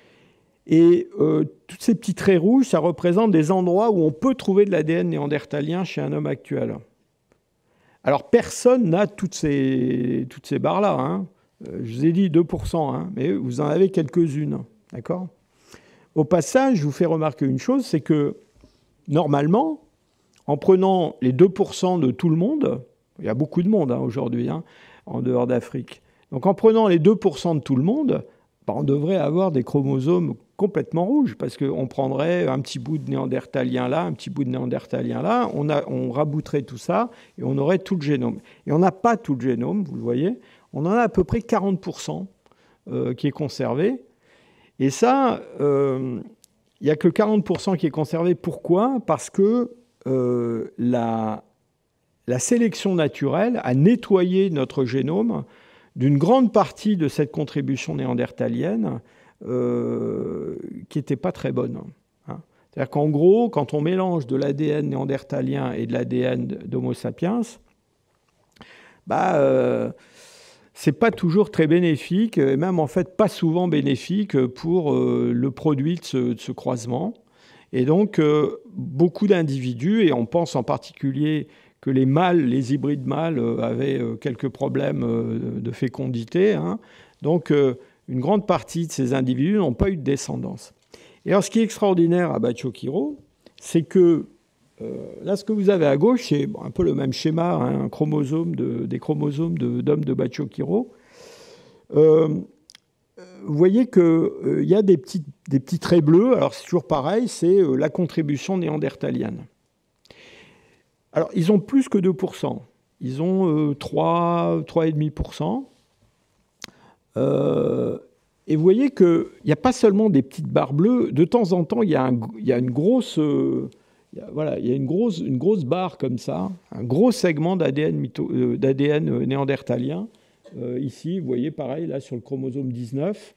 Et tous ces petits traits rouges, ça représente des endroits où on peut trouver de l'ADN néandertalien chez un homme actuel. Alors, personne n'a toutes ces barres-là. Je vous ai dit 2%, mais vous en avez quelques-unes. D'accord ? Au passage, je vous fais remarquer une chose, c'est que, normalement, en prenant les 2% de tout le monde, il y a beaucoup de monde aujourd'hui, en dehors d'Afrique. Donc, en prenant les 2% de tout le monde, on devrait avoir des chromosomes complètement rouges, parce qu'on prendrait un petit bout de néandertalien là, un petit bout de néandertalien là, on rabouterait tout ça, et on aurait tout le génome. Et on n'a pas tout le génome, vous le voyez, on en a à peu près 40% qui est conservé. Et ça, il n'y a que 40% qui est conservé. Pourquoi ? Parce que la sélection naturelle a nettoyé notre génome d'une grande partie de cette contribution néandertalienne qui n'était pas très bonne. C'est-à-dire qu'en gros, quand on mélange de l'ADN néandertalien et de l'ADN d'Homo sapiens, c'est pas toujours très bénéfique, et même en fait pas souvent bénéfique pour le produit de ce croisement. Et donc, beaucoup d'individus, et on pense en particulier que les mâles, les hybrides mâles, avaient quelques problèmes de fécondité. Donc, une grande partie de ces individus n'ont pas eu de descendance. Et alors, ce qui est extraordinaire à Bachokiro, c'est que là, ce que vous avez à gauche, c'est un peu le même schéma, hein, des chromosomes d'hommes de Bachokiro. Vous voyez qu'il y a des petits traits bleus. Alors, c'est toujours pareil, c'est la contribution néandertalienne. Alors, ils ont plus que 2%. Ils ont 3,5%. Et vous voyez qu'il n'y a pas seulement des petites barres bleues. De temps en temps, il y a une grosse barre comme ça, un gros segment d'ADN néandertalien. Ici, vous voyez, pareil, là, sur le chromosome 19.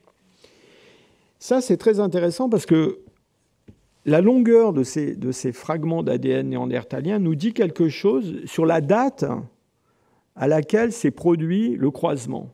Ça, c'est très intéressant parce que la longueur de ces fragments d'ADN néandertalien nous dit quelque chose sur la date à laquelle s'est produit le croisement.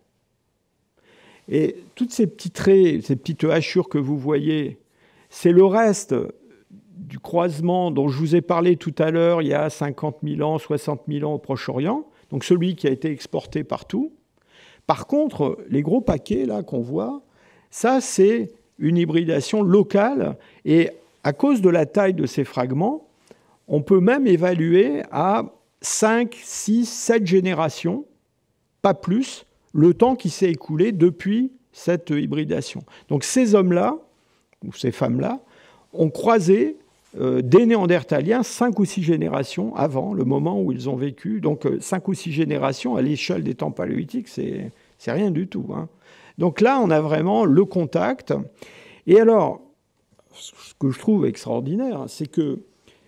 Et toutes ces petits traits, ces petites hachures que vous voyez, c'est le reste du croisement dont je vous ai parlé tout à l'heure, il y a 50 000 ans, 60 000 ans au Proche-Orient, donc celui qui a été exporté partout. Par contre, les gros paquets là qu'on voit, ça c'est une hybridation locale, et à cause de la taille de ces fragments, on peut même évaluer à 5, 6, 7 générations, pas plus, le temps qui s'est écoulé depuis cette hybridation. Donc ces hommes-là, ou ces femmes-là, ont croisé des néandertaliens 5 ou 6 générations avant le moment où ils ont vécu. Donc 5 ou 6 générations à l'échelle des temps paléolithiques, c'est rien du tout, hein. Donc là, on a vraiment le contact. Et alors, ce que je trouve extraordinaire, c'est que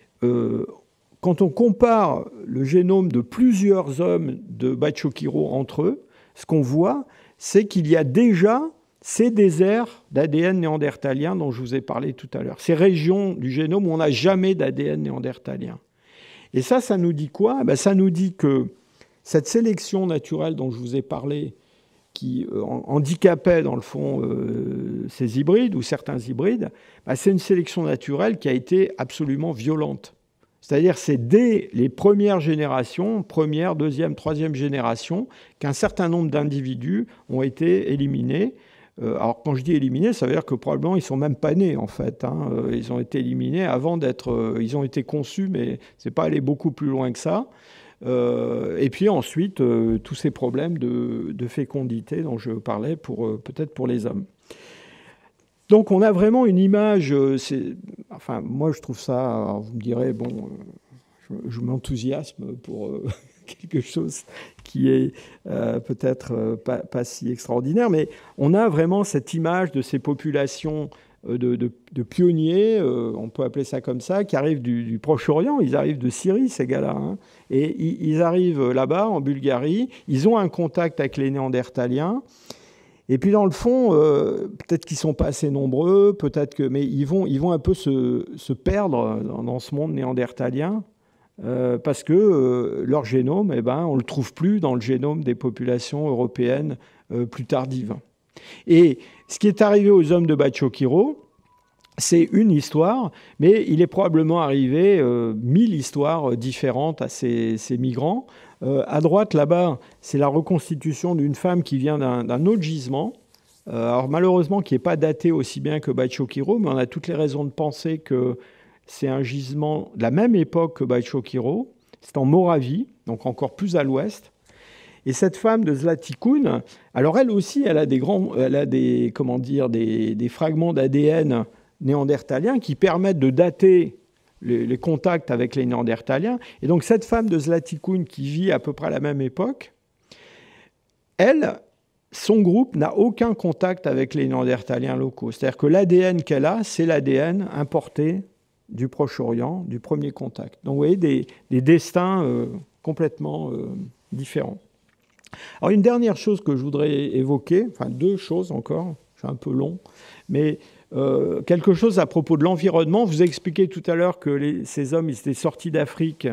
quand on compare le génome de plusieurs hommes de Bachokiro entre eux, ce qu'on voit, c'est qu'il y a déjà ces déserts d'ADN néandertalien dont je vous ai parlé tout à l'heure, ces régions du génome où on n'a jamais d'ADN néandertalien. Et ça nous dit quoi ? Ça nous dit que cette sélection naturelle dont je vous ai parlé, qui handicapait dans le fond ces hybrides ou certains hybrides, c'est une sélection naturelle qui a été absolument violente. C'est-à-dire c'est dès les premières générations, première, deuxième, troisième génération, qu'un certain nombre d'individus ont été éliminés. Alors quand je dis éliminés, ça veut dire que probablement ils ne sont même pas nés en fait, hein. Ils ont été éliminés avant d'être... ils ont été conçus, mais ce n'est pas allé beaucoup plus loin que ça. Et puis ensuite, tous ces problèmes de fécondité dont je parlais peut-être pour les hommes. Donc on a vraiment une image, enfin moi je trouve ça, alors vous me direz, bon, je m'enthousiasme pour quelque chose qui est peut-être pas si extraordinaire, mais on a vraiment cette image de ces populations de pionniers, on peut appeler ça comme ça, qui arrivent du Proche-Orient, ils arrivent de Syrie ces gars-là, hein, et ils arrivent là-bas en Bulgarie, ils ont un contact avec les Néandertaliens. Et puis dans le fond, peut-être qu'ils ne sont pas assez nombreux, mais ils vont un peu se perdre dans ce monde néandertalien parce que leur génome, on ne le trouve plus dans le génome des populations européennes plus tardives. Et ce qui est arrivé aux hommes de Bachokiro, c'est une histoire, mais il est probablement arrivé 1000 histoires différentes à ces migrants. À droite, là-bas, c'est la reconstitution d'une femme qui vient d'un autre gisement. Alors malheureusement, qui n'est pas daté aussi bien que Bachokiro, mais on a toutes les raisons de penser que c'est un gisement de la même époque que Bachokiro. C'est en Moravie, donc encore plus à l'ouest. Et cette femme de Zlatikoun, alors elle aussi, elle a des fragments d'ADN néandertaliens qui permettent de dater les contacts avec les Néandertaliens. Et donc cette femme de Zlatikoun qui vit à peu près à la même époque, elle, son groupe n'a aucun contact avec les Néandertaliens locaux. C'est-à-dire que l'ADN qu'elle a, c'est l'ADN importé du Proche-Orient, du premier contact. Donc vous voyez des destins complètement différents. Alors une dernière chose que je voudrais évoquer, enfin deux choses encore, je suis un peu long, mais quelque chose à propos de l'environnement. Je vous ai expliqué tout à l'heure que ces hommes ils étaient sortis d'Afrique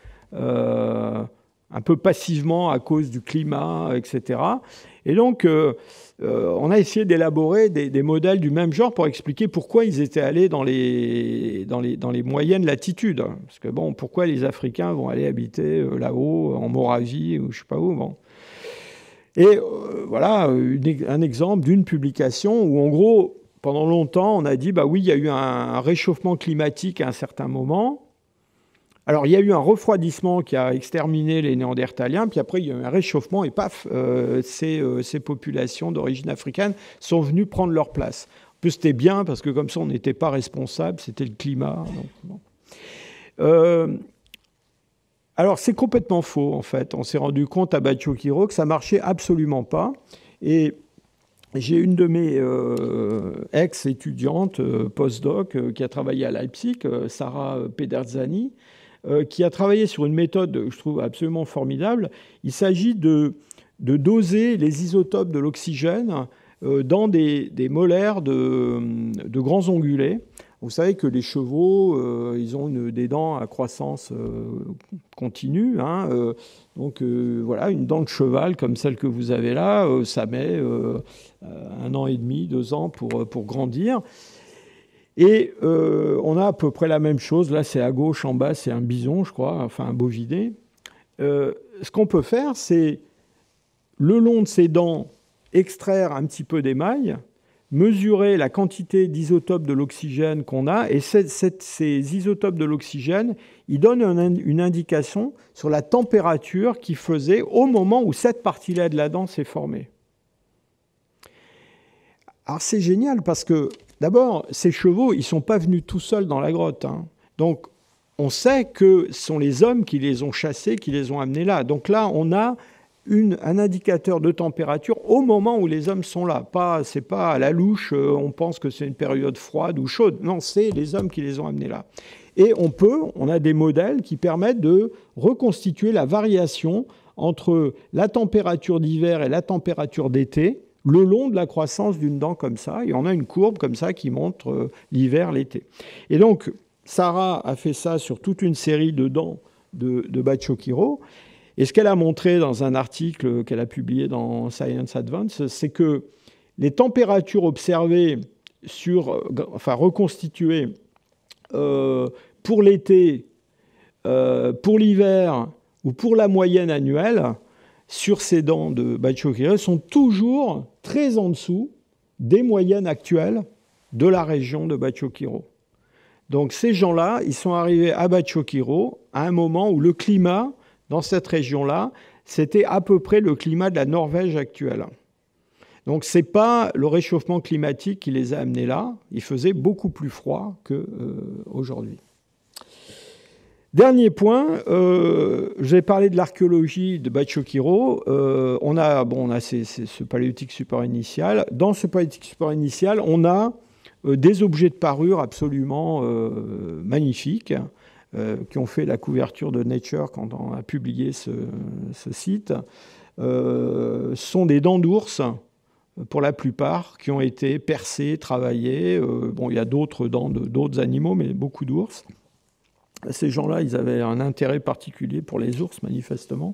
un peu passivement à cause du climat, etc. Et donc, on a essayé d'élaborer des modèles du même genre pour expliquer pourquoi ils étaient allés dans les moyennes latitudes. Parce que, bon, pourquoi les Africains vont aller habiter là-haut, en Moravie, ou je ne sais pas où, bon. Et voilà un exemple d'une publication où, en gros, pendant longtemps, on a dit, bah oui, il y a eu un réchauffement climatique à un certain moment. Alors, il y a eu un refroidissement qui a exterminé les Néandertaliens, puis après, il y a eu un réchauffement, et paf, ces populations d'origine africaine sont venues prendre leur place. En plus, c'était bien, parce que comme ça, on n'était pas responsable, c'était le climat. Donc, bon. Alors, c'est complètement faux, en fait. On s'est rendu compte à Bachokiro que ça marchait absolument pas. Et j'ai une de mes ex-étudiantes, postdoc, qui a travaillé à Leipzig, Sarah Pederzani, qui a travaillé sur une méthode que je trouve absolument formidable. Il s'agit de doser les isotopes de l'oxygène dans des molaires de grands ongulés. Vous savez que les chevaux, ils ont des dents à croissance continue. Hein, donc voilà, une dent de cheval comme celle que vous avez là, ça met 1 an et demi, 2 ans pour grandir. Et on a à peu près la même chose. Là, c'est à gauche, en bas, c'est un bison, je crois, enfin un bovidé. Ce qu'on peut faire, c'est, le long de ces dents, extraire un petit peu d'émail, mesurer la quantité d'isotopes de l'oxygène qu'on a, et ces isotopes de l'oxygène, ils donnent une indication sur la température qu'il faisait au moment où cette partie-là de la dent s'est formée. Alors c'est génial parce que, d'abord, ces chevaux, ils ne sont pas venus tout seuls dans la grotte. Hein. Donc on sait que ce sont les hommes qui les ont chassés, qui les ont amenés là. Donc là, on a un indicateur de température au moment où les hommes sont là. C'est pas à la louche, on pense que c'est une période froide ou chaude. Non, c'est les hommes qui les ont amenés là. Et on a des modèles qui permettent de reconstituer la variation entre la température d'hiver et la température d'été le long de la croissance d'une dent comme ça. Et on a une courbe comme ça qui montre l'hiver, l'été. Et donc, Sarah a fait ça sur toute une série de dents de Bachokiro. Et ce qu'elle a montré dans un article qu'elle a publié dans Science Advance, c'est que les températures observées reconstituées pour l'été, pour l'hiver ou pour la moyenne annuelle sur ces dents de Bachokiro sont toujours très en dessous des moyennes actuelles de la région de Bachokiro. Donc ces gens-là, ils sont arrivés à Bachokiro à un moment où le climat dans cette région-là, c'était à peu près le climat de la Norvège actuelle. Donc ce n'est pas le réchauffement climatique qui les a amenés là. Il faisait beaucoup plus froid qu'aujourd'hui. Dernier point, j'ai parlé de l'archéologie de Bachokiro. On a ce paléolithique superinitial. Dans ce paléolithique superinitial, on a des objets de parure absolument magnifiques, qui ont fait la couverture de Nature quand on a publié ce site, sont des dents d'ours, pour la plupart, qui ont été percées, travaillées. Il y a d'autres dents d'autres animaux, mais beaucoup d'ours. Ces gens-là, ils avaient un intérêt particulier pour les ours, manifestement.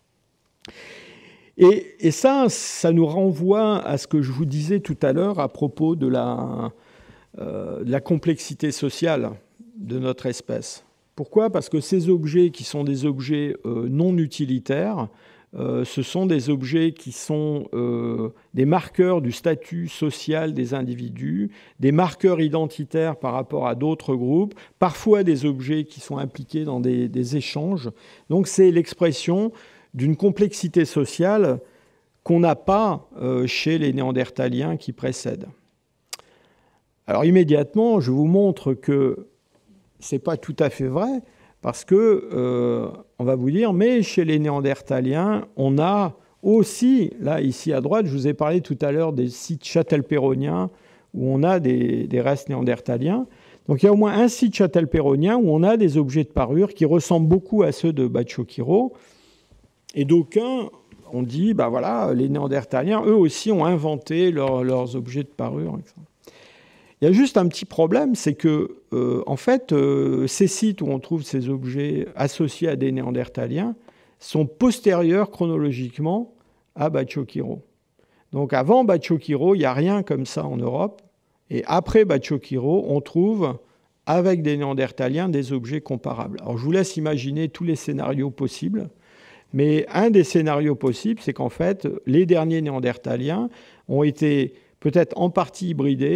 Et ça nous renvoie à ce que je vous disais tout à l'heure à propos de la complexité sociale de notre espèce. Pourquoi ? Parce que ces objets qui sont des objets non utilitaires, ce sont des objets qui sont des marqueurs du statut social des individus, des marqueurs identitaires par rapport à d'autres groupes, parfois des objets qui sont impliqués dans des échanges. Donc c'est l'expression d'une complexité sociale qu'on n'a pas chez les Néandertaliens qui précèdent. Alors immédiatement, je vous montre que ce n'est pas tout à fait vrai, parce que, on va vous dire, mais chez les Néandertaliens, on a aussi, là, ici à droite, je vous ai parlé tout à l'heure des sites châtelperroniens, où on a des restes néandertaliens. Donc il y a au moins un site châtelperronien où on a des objets de parure qui ressemblent beaucoup à ceux de Bachokiro. Et d'aucuns ont dit, bah voilà, les Néandertaliens, eux aussi, ont inventé leurs objets de parure, etc. Il y a juste un petit problème, c'est que, en fait, ces sites où on trouve ces objets associés à des Néandertaliens sont postérieurs chronologiquement à Bachokiro. Donc avant Bachokiro, il n'y a rien comme ça en Europe. Et après Bachokiro, on trouve, avec des Néandertaliens, des objets comparables. Alors je vous laisse imaginer tous les scénarios possibles. Mais un des scénarios possibles, c'est qu'en fait, les derniers Néandertaliens ont été peut-être en partie hybridés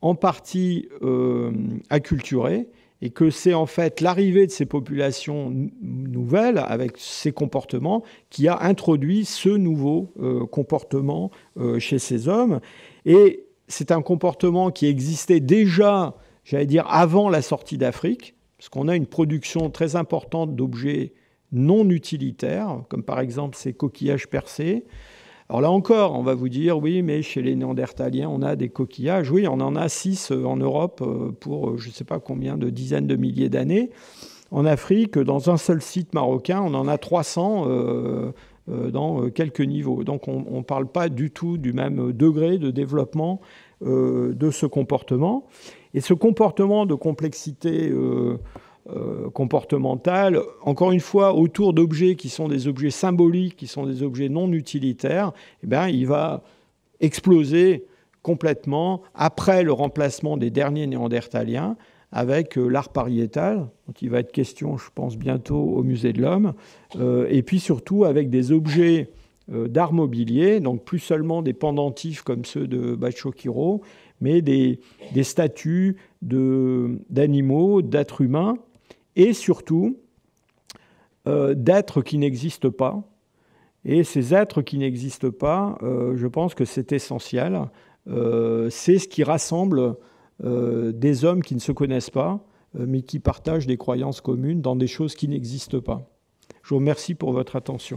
en partie acculturées, et que c'est en fait l'arrivée de ces populations nouvelles avec ces comportements qui a introduit ce nouveau comportement chez ces hommes. Et c'est un comportement qui existait déjà, j'allais dire, avant la sortie d'Afrique, parce qu'on a une production très importante d'objets non utilitaires, comme par exemple ces coquillages percés. Alors là encore, on va vous dire, oui, mais chez les Néandertaliens, on a des coquillages. Oui, on en a 6 en Europe pour je ne sais pas combien de dizaines de milliers d'années. En Afrique, dans un seul site marocain, on en a 300 dans quelques niveaux. Donc on ne parle pas du tout du même degré de développement de ce comportement. Et ce comportement de complexité comportementale, encore une fois, autour d'objets qui sont des objets symboliques, qui sont des objets non utilitaires, eh bien, il va exploser complètement après le remplacement des derniers néandertaliens avec l'art pariétal, dont il va être question, je pense, bientôt au Musée de l'Homme, et puis surtout avec des objets d'art mobilier, donc plus seulement des pendentifs comme ceux de Bachokiro, mais des statues d'animaux, d'êtres humains, et surtout d'êtres qui n'existent pas. Et ces êtres qui n'existent pas, je pense que c'est essentiel. C'est ce qui rassemble des hommes qui ne se connaissent pas, mais qui partagent des croyances communes dans des choses qui n'existent pas. Je vous remercie pour votre attention.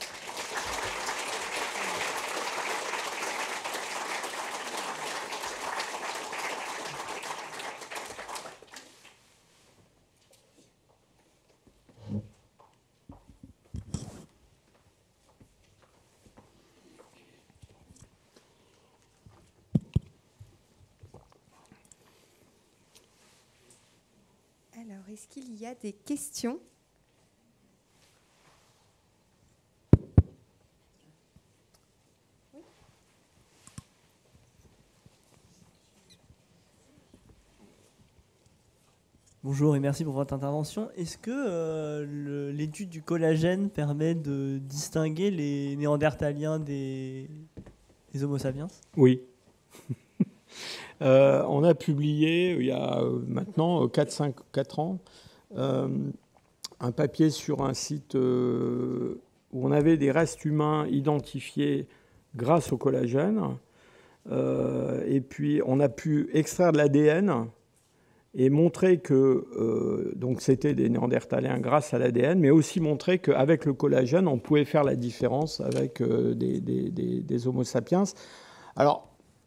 Alors, est-ce qu'il y a des questions ? Bonjour et merci pour votre intervention. Est-ce que l'étude du collagène permet de distinguer les Néandertaliens des Homo sapiens ? Oui. On a publié, il y a maintenant 4 ans, un papier sur un site où on avait des restes humains identifiés grâce au collagène. Et puis, on a pu extraire de l'ADN et montrer que donc c'était des Néandertaliens grâce à l'ADN, mais aussi montrer qu'avec le collagène, on pouvait faire la différence avec des Homo sapiens. Alors,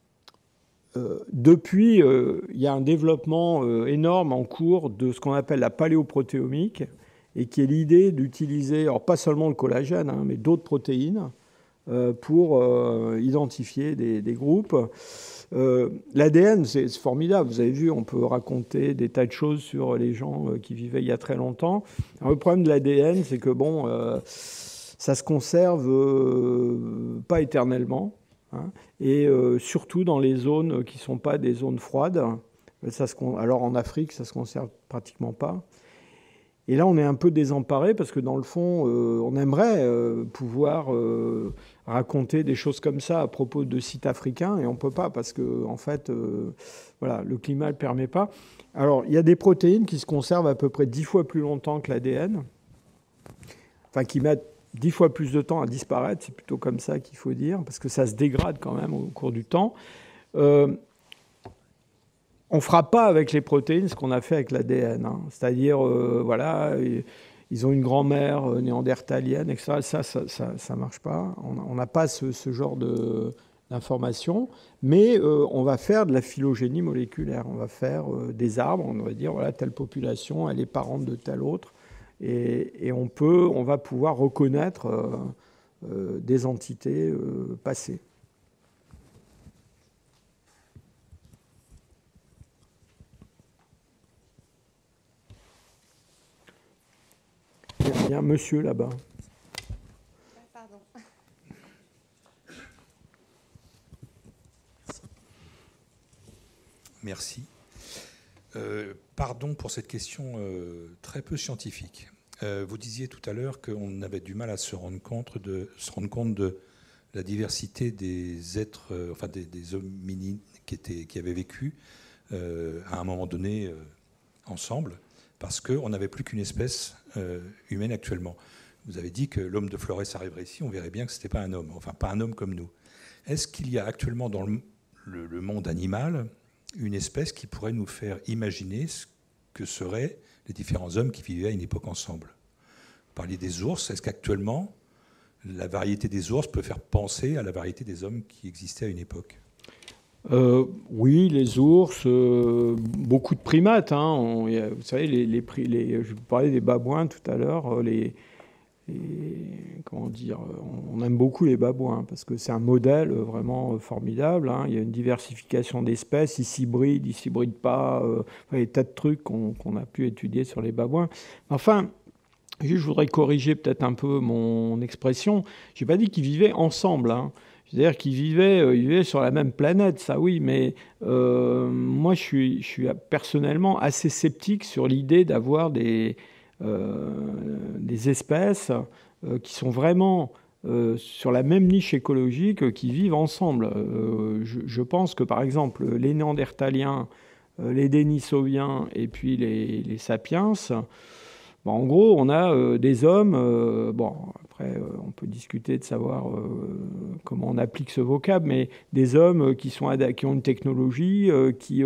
depuis, il y a un développement énorme en cours de ce qu'on appelle la paléoprotéomique, et qui est l'idée d'utiliser, alors pas seulement le collagène, hein, mais d'autres protéines pour identifier des groupes. L'ADN, c'est formidable. Vous avez vu, on peut raconter des tas de choses sur les gens qui vivaient il y a très longtemps. Alors, le problème de l'ADN, c'est que bon, ça se conserve pas éternellement. Hein, et surtout dans les zones qui ne sont pas des zones froides. Alors en Afrique, ça ne se conserve pratiquement pas. Et là, on est un peu désemparé parce que dans le fond, on aimerait pouvoir raconter des choses comme ça à propos de sites africains, et on ne peut pas parce que en fait, voilà, le climat ne le permet pas. Alors, il y a des protéines qui se conservent à peu près 10 fois plus longtemps que l'ADN, enfin qui mettent 10 fois plus de temps à disparaître, c'est plutôt comme ça qu'il faut dire, parce que ça se dégrade quand même au cours du temps. On ne fera pas avec les protéines ce qu'on a fait avec l'ADN. Hein. C'est-à-dire, voilà, ils ont une grand-mère néandertalienne, etc. Ça ne marche pas. On n'a pas ce genre d'informations. Mais on va faire de la phylogénie moléculaire. On va faire des arbres. On va dire, voilà, telle population, elle est parente de telle autre. Et on va pouvoir reconnaître des entités passées. Il y a un monsieur là-bas. Pardon. Merci. Pardon pour cette question très peu scientifique. Vous disiez tout à l'heure qu'on avait du mal à se rendre compte de la diversité des êtres, enfin des hominines qui avaient vécu à un moment donné ensemble, parce qu'on n'avait plus qu'une espèce humaine actuellement. Vous avez dit que l'homme de Flores arriverait ici, on verrait bien que ce n'était pas un homme, enfin pas un homme comme nous. Est-ce qu'il y a actuellement dans le monde animal une espèce qui pourrait nous faire imaginer ce que seraient les différents hommes qui vivaient à une époque ensemble? Vous parliez des ours, est-ce qu'actuellement la variété des ours peut faire penser à la variété des hommes qui existaient à une époque? Oui, les ours, beaucoup de primates. Hein. Vous savez, je vous parlais des babouins tout à l'heure. Comment dire, on aime beaucoup les babouins parce que c'est un modèle vraiment formidable. Hein. Il y a une diversification d'espèces, ils s'hybrident pas. Il y a des tas de trucs qu'on a pu étudier sur les babouins. Enfin, je voudrais corriger peut-être un peu mon expression. Je n'ai pas dit qu'ils vivaient ensemble. Hein. C'est-à-dire qu'ils vivaient sur la même planète, ça oui, mais moi je suis personnellement assez sceptique sur l'idée d'avoir des espèces qui sont vraiment sur la même niche écologique, qui vivent ensemble. Je pense que par exemple les Néandertaliens, les Denisoviens et puis les Sapiens, en gros, on a des hommes, après on peut discuter de savoir comment on applique ce vocable, mais des hommes qui ont une technologie, qui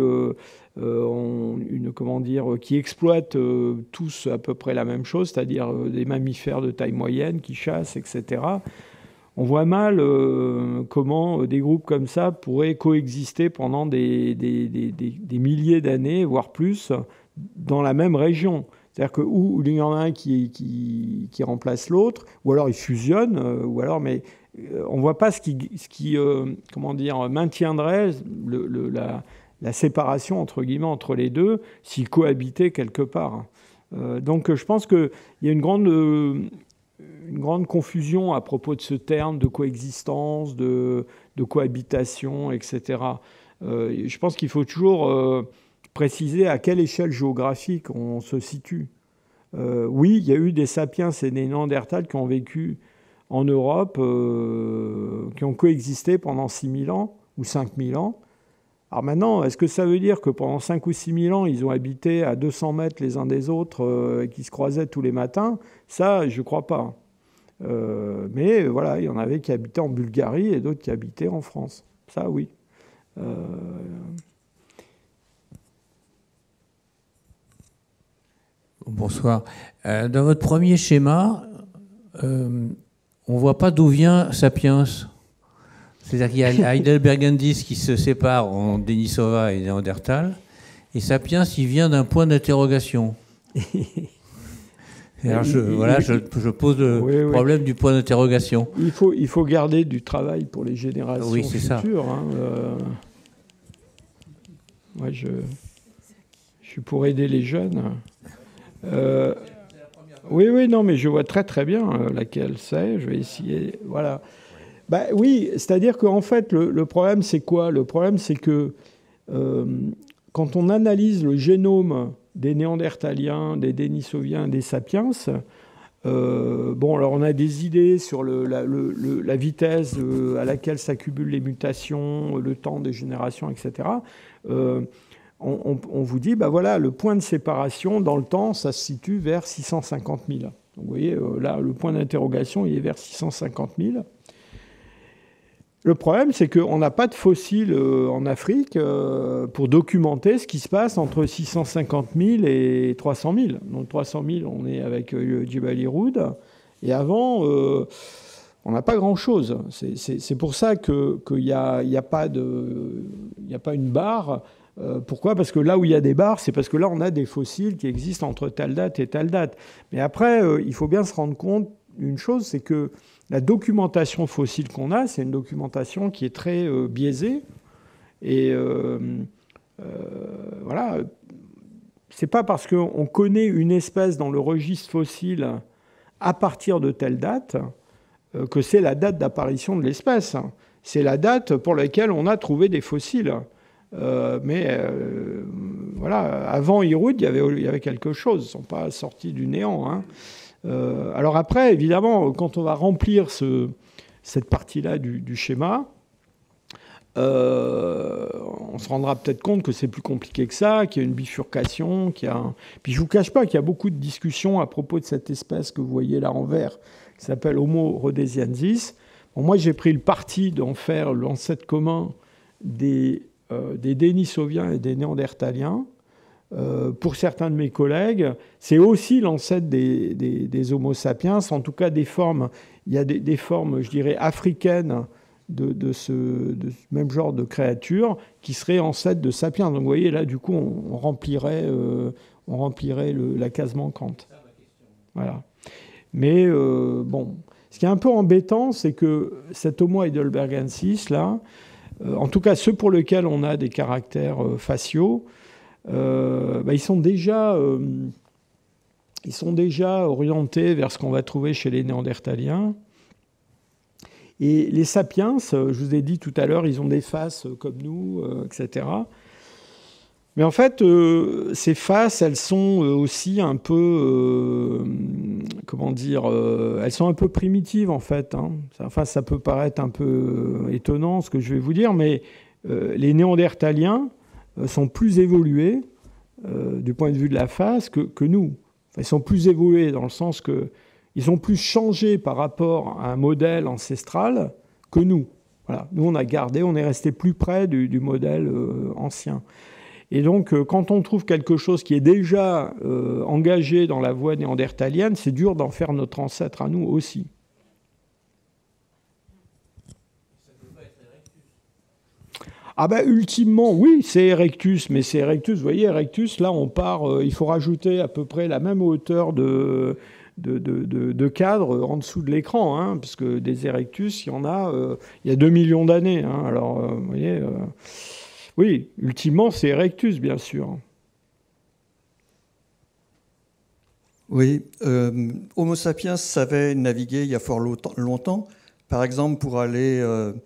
exploitent tous à peu près la même chose, c'est-à-dire des mammifères de taille moyenne qui chassent, etc. On voit mal comment des groupes comme ça pourraient coexister pendant des milliers d'années, voire plus, dans la même région. C'est-à-dire que où il y en a un qui remplace l'autre, ou alors ils fusionnent, ou alors, mais on ne voit pas ce qui maintiendrait la séparation entre guillemets entre les deux s'ils cohabitaient quelque part. Donc je pense qu'il y a une grande confusion à propos de ce terme de coexistence, de cohabitation, etc. Je pense qu'il faut toujours préciser à quelle échelle géographique on se situe. Oui, il y a eu des sapiens et des néandertals qui ont vécu en Europe, qui ont coexisté pendant 6 000 ans ou 5 000 ans. Alors maintenant, est-ce que ça veut dire que pendant 5 ou 6 000 ans, ils ont habité à 200 mètres les uns des autres et qu'ils se croisaient tous les matins? Ça, je ne crois pas. Mais voilà, il y en avait qui habitaient en Bulgarie et d'autres qui habitaient en France. Ça, oui. Bonsoir. Dans votre premier schéma, on ne voit pas d'où vient Sapiens. C'est-à-dire qu'il y a Heidelbergensis qui se sépare en Denisova et Néandertal, et Sapiens, il vient d'un point d'interrogation. Alors je pose le problème du point d'interrogation. Il faut garder du travail pour les générations futures. Hein. Moi, je suis pour aider les jeunes. Oui, non, mais je vois très très bien laquelle c'est. Je vais essayer. Voilà. Oui, c'est-à-dire qu'en fait, le problème, c'est quoi? Le problème, c'est que quand on analyse le génome des Néandertaliens, des Denisoviens, des Sapiens, alors on a des idées sur la vitesse à laquelle s'accumulent les mutations, le temps des générations, etc. On vous dit, voilà, le point de séparation dans le temps, ça se situe vers 650 000. Donc, vous voyez, là, le point d'interrogation, il est vers 650 000. Le problème, c'est qu'on n'a pas de fossiles en Afrique pour documenter ce qui se passe entre 650 000 et 300 000. Donc 300 000, on est avec Jebel Irhoud. Et avant, on n'a pas grand-chose. C'est pour ça qu'il n'y a pas une barre. Pourquoi? Parce que là où il y a des barres, c'est parce que là, on a des fossiles qui existent entre telle date et telle date. Mais après, il faut bien se rendre compte d'une chose, c'est que la documentation fossile qu'on a, c'est une documentation qui est très biaisée. Et voilà, c'est pas parce qu'on connaît une espèce dans le registre fossile à partir de telle date que c'est la date d'apparition de l'espèce. C'est la date pour laquelle on a trouvé des fossiles. Voilà, avant Irhoud, il y avait quelque chose. Ils ne sont pas sortis du néant. Hein. Alors après, évidemment, quand on va remplir cette partie-là du schéma. On se rendra peut-être compte que c'est plus compliqué que ça, qu'il y a une bifurcation, Puis je ne vous cache pas qu'il y a beaucoup de discussions à propos de cette espèce que vous voyez là en vert, qui s'appelle Homo rhodesiensis. Bon, moi, j'ai pris le parti d'en faire l'ancêtre commun des Denisoviens et des Néandertaliens. Pour certains de mes collègues, c'est aussi l'ancêtre des Homo sapiens, en tout cas des formes. Il y a des formes, je dirais, africaines de ce même genre de créatures qui seraient ancêtres de sapiens. Donc vous voyez, là, du coup, on remplirait la case manquante. Voilà. Mais bon, ce qui est un peu embêtant, c'est que cet Homo heidelbergensis, là, en tout cas ceux pour lesquels on a des caractères faciaux, ils sont déjà orientés vers ce qu'on va trouver chez les Néandertaliens. Et les sapiens, je vous ai dit tout à l'heure, ils ont des faces comme nous, etc. Mais en fait, ces faces, elles sont aussi un peu, elles sont un peu primitives en fait. Enfin, ça peut paraître un peu étonnant ce que je vais vous dire, mais les Néandertaliens sont plus évolués du point de vue de la face que nous. Enfin, ils sont plus évolués dans le sens que ils ont plus changé par rapport à un modèle ancestral que nous. Voilà. Nous, on est resté plus près du modèle ancien. Et donc, quand on trouve quelque chose qui est déjà engagé dans la voie néandertalienne, c'est dur d'en faire notre ancêtre à nous aussi. Ça ne peut pas être Erectus. Ah ben, ultimement, oui, c'est Erectus, mais c'est Erectus. Vous voyez, Erectus, là, on part, il faut rajouter à peu près la même hauteur de cadre en dessous de l'écran, parce que des Erectus, il y a 2 millions d'années. Alors, vous voyez, oui, ultimement, c'est Erectus, bien sûr. Oui, Homo sapiens savait naviguer il y a fort longtemps. Par exemple, pour aller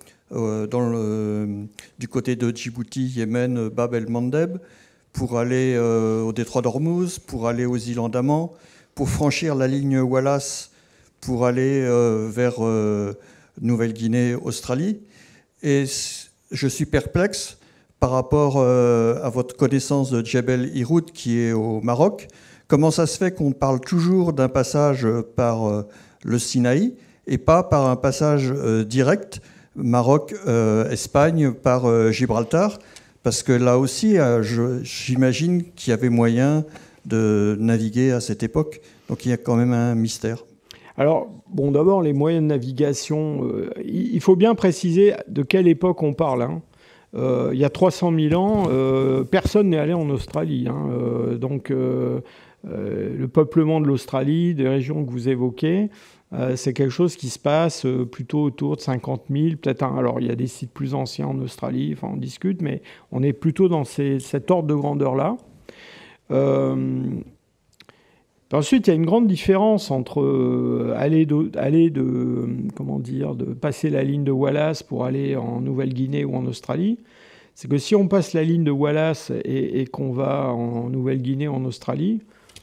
du côté de Djibouti, Yémen, Bab el-Mandeb, pour aller au détroit d'Ormuz, pour aller aux îles Andaman, pour franchir la ligne Wallace, pour aller vers Nouvelle-Guinée, Australie. Et je suis perplexe par rapport à votre connaissance de Djebel Irhoud, qui est au Maroc. Comment ça se fait qu'on parle toujours d'un passage par le Sinaï et pas par un passage direct Maroc-Espagne par Gibraltar? Parce que là aussi, j'imagine qu'il y avait moyen de naviguer à cette époque. Donc il y a quand même un mystère. Alors, bon, d'abord, les moyens de navigation, il faut bien préciser de quelle époque on parle. Il y a 300 000 ans, personne n'est allé en Australie. Donc, le peuplement de l'Australie, des régions que vous évoquez, c'est quelque chose qui se passe plutôt autour de 50 000, peut-être. Alors, il y a des sites plus anciens en Australie, enfin, on discute, mais on est plutôt dans cet ordre de grandeur-là. Ensuite, il y a une grande différence entre de passer la ligne de Wallace pour aller en Nouvelle-Guinée ou en Australie. C'est que si on passe la ligne de Wallace et qu'on va en Nouvelle-Guinée ou en Australie,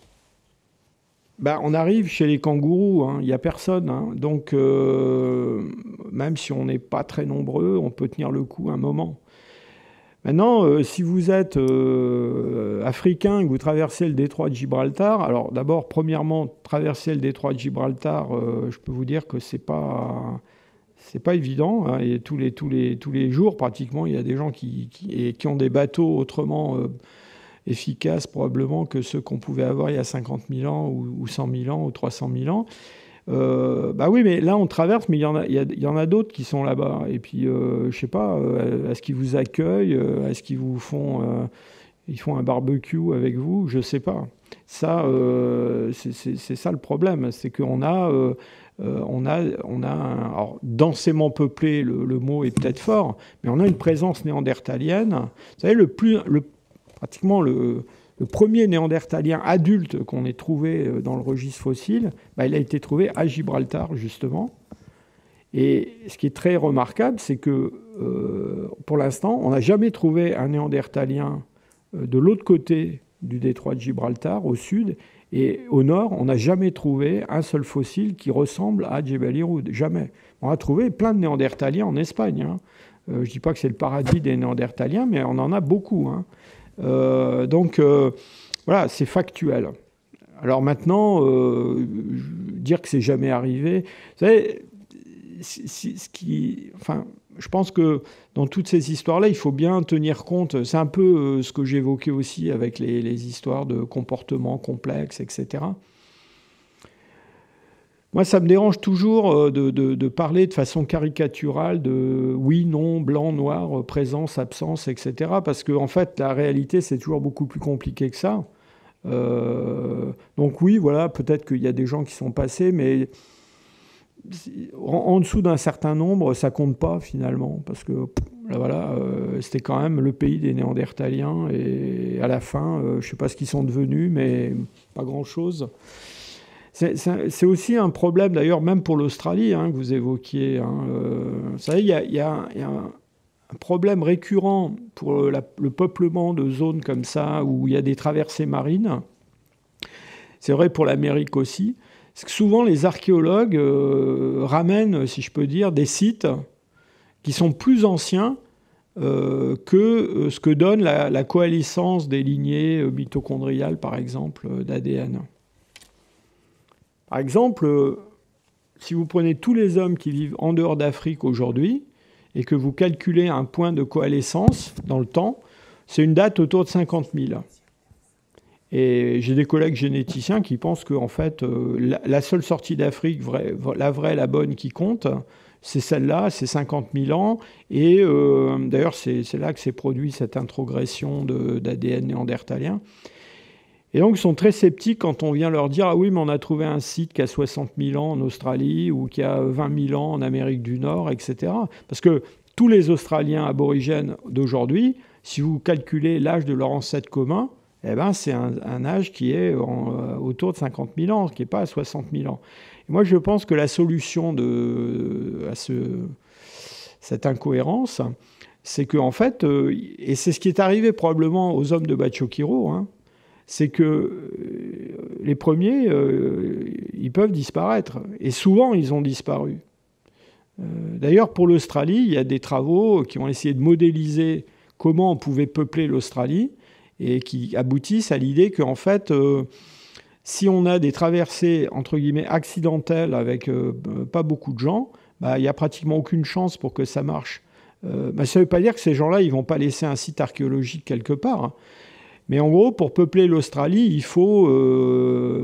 on arrive chez les kangourous, il n'y a personne. Donc, même si on n'est pas très nombreux, on peut tenir le coup un moment. Maintenant, si vous êtes africain et que vous traversez le détroit de Gibraltar, alors d'abord, premièrement, traverser le détroit de Gibraltar, je peux vous dire que c'est pas évident. Et tous les jours, pratiquement, il y a des gens qui ont des bateaux autrement efficaces probablement que ceux qu'on pouvait avoir il y a 50 000 ans ou 100 000 ans ou 300 000 ans. Oui, mais là on traverse, mais il y en a d'autres qui sont là-bas. Et puis, je sais pas, est-ce qu'ils vous accueillent, est-ce qu'ils vous font un barbecue avec vous, je sais pas. Ça, c'est ça le problème, c'est qu'on a, alors densément peuplé, le mot est peut-être fort, mais on a une présence néandertalienne. Vous savez, pratiquement le premier néandertalien adulte qu'on ait trouvé dans le registre fossile, il a été trouvé à Gibraltar, justement. Et ce qui est très remarquable, c'est que, pour l'instant, on n'a jamais trouvé un néandertalien de l'autre côté du détroit de Gibraltar, au sud, Et au nord, on n'a jamais trouvé un seul fossile qui ressemble à Djebel Irhoud. Jamais. On a trouvé plein de Néandertaliens en Espagne. Hein. Je ne dis pas que c'est le paradis des Néandertaliens, mais on en a beaucoup. Hein. Donc, voilà, c'est factuel. Alors maintenant, dire que c'est jamais arrivé, vous savez, je pense que dans toutes ces histoires-là, il faut bien tenir compte. C'est un peu ce que j'évoquais aussi avec les histoires de comportements complexes, etc. Moi, ça me dérange toujours de parler de façon caricaturale de oui, non, blanc, noir, présence, absence, etc. Parce qu'en fait, la réalité, c'est toujours beaucoup plus compliqué que ça. Donc oui, voilà, peut-être qu'il y a des gens qui sont passés, mais en dessous d'un certain nombre, ça compte pas finalement, parce que là, voilà, c'était quand même le pays des Néandertaliens, et à la fin, je ne sais pas ce qu'ils sont devenus, mais pas grand-chose. C'est aussi un problème, d'ailleurs, même pour l'Australie, hein, que vous évoquiez. Hein, vous savez, il y a un problème récurrent pour le peuplement de zones comme ça, où il y a des traversées marines. C'est vrai pour l'Amérique aussi. Parce que souvent, les archéologues ramènent, si je peux dire, des sites qui sont plus anciens que ce que donne la coalescence des lignées mitochondriales, par exemple, d'ADN. Par exemple, si vous prenez tous les hommes qui vivent en dehors d'Afrique aujourd'hui et que vous calculez un point de coalescence dans le temps, c'est une date autour de 50 000. Et j'ai des collègues généticiens qui pensent que en fait, la seule sortie d'Afrique, la bonne qui compte, c'est celle-là, c'est 50 000 ans. Et d'ailleurs, c'est là que s'est produit cette introgression d'ADN néandertalien. Et donc, ils sont très sceptiques quand on vient leur dire « Ah oui, mais on a trouvé un site qui a 60 000 ans en Australie ou qui a 20 000 ans en Amérique du Nord, etc. » Parce que tous les Australiens aborigènes d'aujourd'hui, si vous calculez l'âge de leur ancêtre commun, eh ben, c'est un âge qui est autour de 50 000 ans, qui n'est pas à 60 000 ans. Et moi, je pense que la solution à cette incohérence, c'est qu'en fait, et c'est ce qui est arrivé probablement aux hommes de Bachokiro, hein, c'est que les premiers, ils peuvent disparaître. Et souvent, ils ont disparu. D'ailleurs, pour l'Australie, il y a des travaux qui ont essayé de modéliser comment on pouvait peupler l'Australie et qui aboutissent à l'idée qu'en fait, si on a des traversées, entre guillemets, accidentelles avec pas beaucoup de gens, bah, il n'y a pratiquement aucune chance pour que ça marche. Ça ne veut pas dire que ces gens-là, ils ne vont pas laisser un site archéologique quelque part, hein. Mais en gros, pour peupler l'Australie, il faut au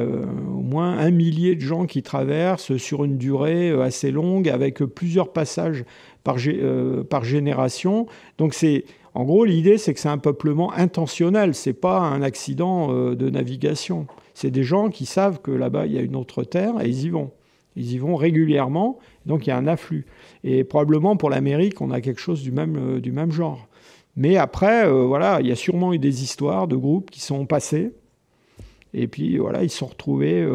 moins 1 millier de gens qui traversent sur une durée assez longue, avec plusieurs passages par génération. Donc en gros, l'idée, c'est que c'est un peuplement intentionnel. Ce n'est pas un accident de navigation. C'est des gens qui savent que là-bas, il y a une autre terre et ils y vont. Ils y vont régulièrement, donc il y a un afflux. Et probablement pour l'Amérique, on a quelque chose du même genre. Mais après, il y a sûrement eu des histoires de groupes qui sont passés. Et puis, voilà, ils se sont retrouvés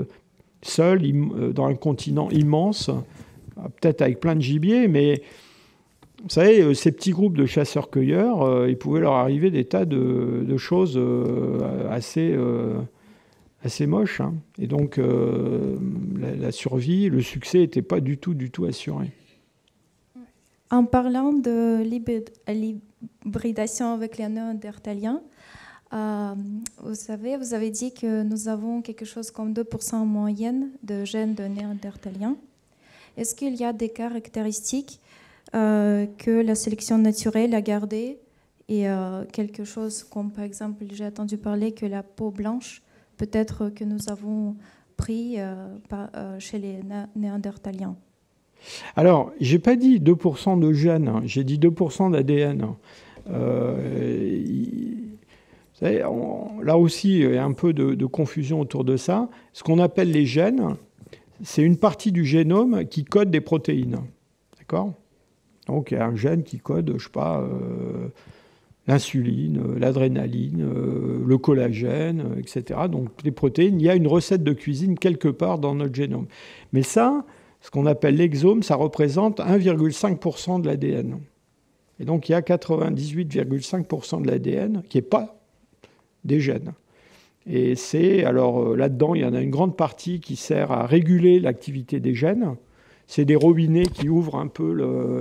seuls dans un continent immense, peut-être avec plein de gibier. Mais vous savez, ces petits groupes de chasseurs-cueilleurs, il pouvait leur arriver des tas de choses assez moches. Hein. Et donc, la survie, le succès n'était pas du tout assuré. En parlant de l'hybridation avec les Néandertaliens, vous savez, vous avez dit que nous avons quelque chose comme 2% en moyenne de gènes de Néandertaliens. Est-ce qu'il y a des caractéristiques que la sélection naturelle a gardées et quelque chose comme, par exemple, j'ai entendu parler que la peau blanche, peut-être que nous avons pris chez les Néandertaliens? Alors, je n'ai pas dit 2% de gènes, hein, j'ai dit 2% d'ADN. Là aussi, il y a un peu de confusion autour de ça. Ce qu'on appelle les gènes, c'est une partie du génome qui code des protéines. D'accord ? Donc, il y a un gène qui code, je ne sais pas, l'insuline, l'adrénaline, le collagène, etc. Donc, les protéines, il y a une recette de cuisine quelque part dans notre génome. Mais ça, ce qu'on appelle l'exome, ça représente 1,5% de l'ADN. Et donc, il y a 98,5% de l'ADN qui n'est pas des gènes. Et alors là-dedans, il y en a une grande partie qui sert à réguler l'activité des gènes. C'est des robinets qui ouvrent un peu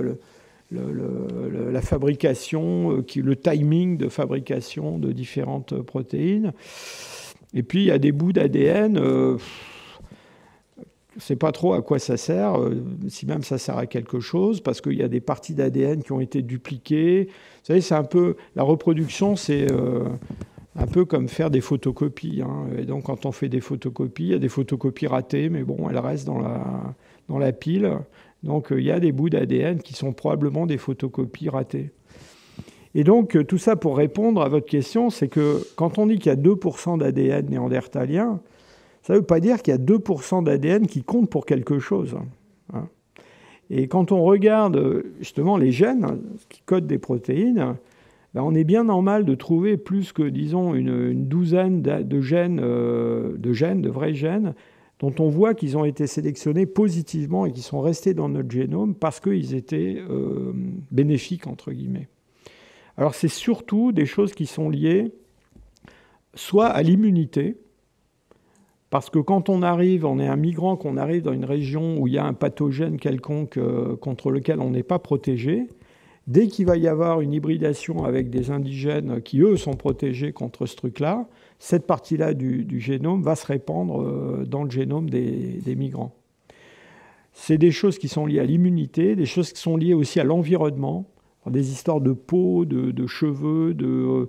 la fabrication, le timing de fabrication de différentes protéines. Et puis, il y a des bouts d'ADN, je ne sais pas trop à quoi ça sert, si même ça sert à quelque chose, parce qu'il y a des parties d'ADN qui ont été dupliquées. Vous savez, c'est un peu... La reproduction, c'est un peu comme faire des photocopies. Hein. Et donc, quand on fait des photocopies, il y a des photocopies ratées, mais bon, elles restent dans la pile. Donc, il y a des bouts d'ADN qui sont probablement des photocopies ratées. Et donc, tout ça pour répondre à votre question, c'est que quand on dit qu'il y a 2% d'ADN néandertalien, ça ne veut pas dire qu'il y a 2% d'ADN qui comptent pour quelque chose. Hein. Et quand on regarde justement les gènes qui codent des protéines, ben on est bien normal de trouver plus que, disons, une douzaine de vrais gènes, dont on voit qu'ils ont été sélectionnés positivement et qui sont restés dans notre génome parce qu'ils étaient bénéfiques, entre guillemets. Alors c'est surtout des choses qui sont liées soit à l'immunité, parce que quand on est un migrant, qu'on arrive dans une région où il y a un pathogène quelconque contre lequel on n'est pas protégé, dès qu'il va y avoir une hybridation avec des indigènes qui, eux, sont protégés contre ce truc-là, cette partie-là du génome va se répandre dans le génome des migrants. C'est des choses qui sont liées à l'immunité, des choses qui sont liées aussi à l'environnement, des histoires de peau, de cheveux, de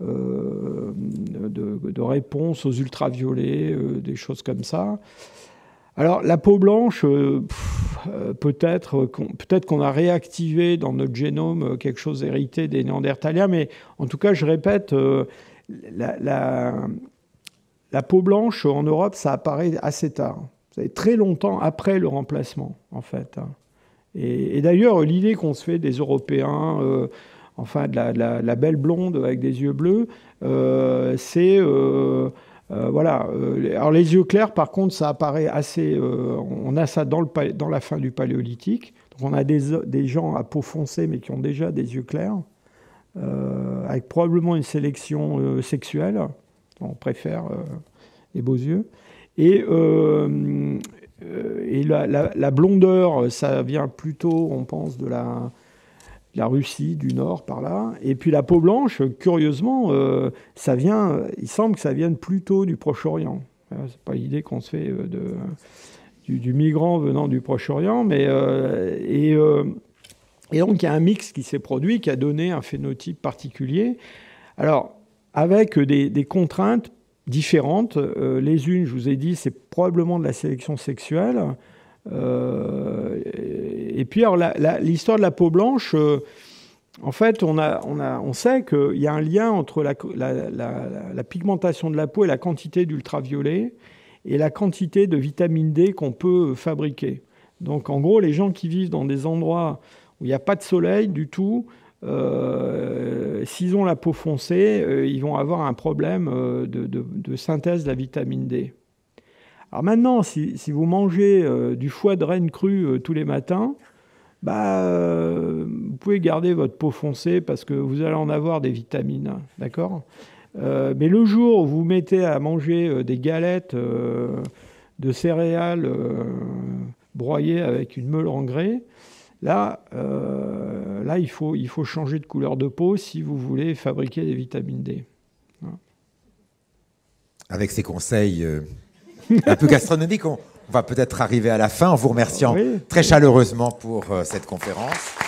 réponse aux ultraviolets, des choses comme ça. Alors, la peau blanche, peut-être qu'on a réactivé dans notre génome quelque chose hérité des Néandertaliens, mais en tout cas, je répète, la peau blanche en Europe, ça apparaît assez tard. C'est très longtemps après le remplacement, en fait. Et d'ailleurs, l'idée qu'on se fait des Européens, enfin de la belle blonde avec des yeux bleus, c'est... voilà. Alors les yeux clairs, par contre, ça apparaît assez... on a ça dans la fin du Paléolithique. Donc on a des gens à peau foncée, mais qui ont déjà des yeux clairs, avec probablement une sélection sexuelle. On préfère les beaux yeux. Et la blondeur, ça vient plutôt, on pense, de la Russie, du Nord, par là. Et puis la peau blanche, curieusement, il semble que ça vienne plutôt du Proche-Orient. C'est pas l'idée qu'on se fait du migrant venant du Proche-Orient, mais et donc il y a un mix qui s'est produit, qui a donné un phénotype particulier. Alors, avec des contraintes différentes. Les unes, je vous ai dit, c'est probablement de la sélection sexuelle. Et puis, alors, l'histoire de la peau blanche, en fait, on sait qu'il y a un lien entre la pigmentation de la peau et la quantité d'ultraviolet et la quantité de vitamine D qu'on peut fabriquer. Donc, en gros, les gens qui vivent dans des endroits où il n'y a pas de soleil du tout, s'ils ont la peau foncée, ils vont avoir un problème de synthèse de la vitamine D. Alors maintenant, si vous mangez du foie de renne cru tous les matins, vous pouvez garder votre peau foncée parce que vous allez en avoir des vitamines, d'accord ? Mais le jour où vous mettez à manger des galettes de céréales broyées avec une meule en grès, là, il faut changer de couleur de peau si vous voulez fabriquer des vitamines D. Avec ces conseils un peu gastronomiques, on va peut-être arriver à la fin en vous remerciant très chaleureusement pour cette conférence.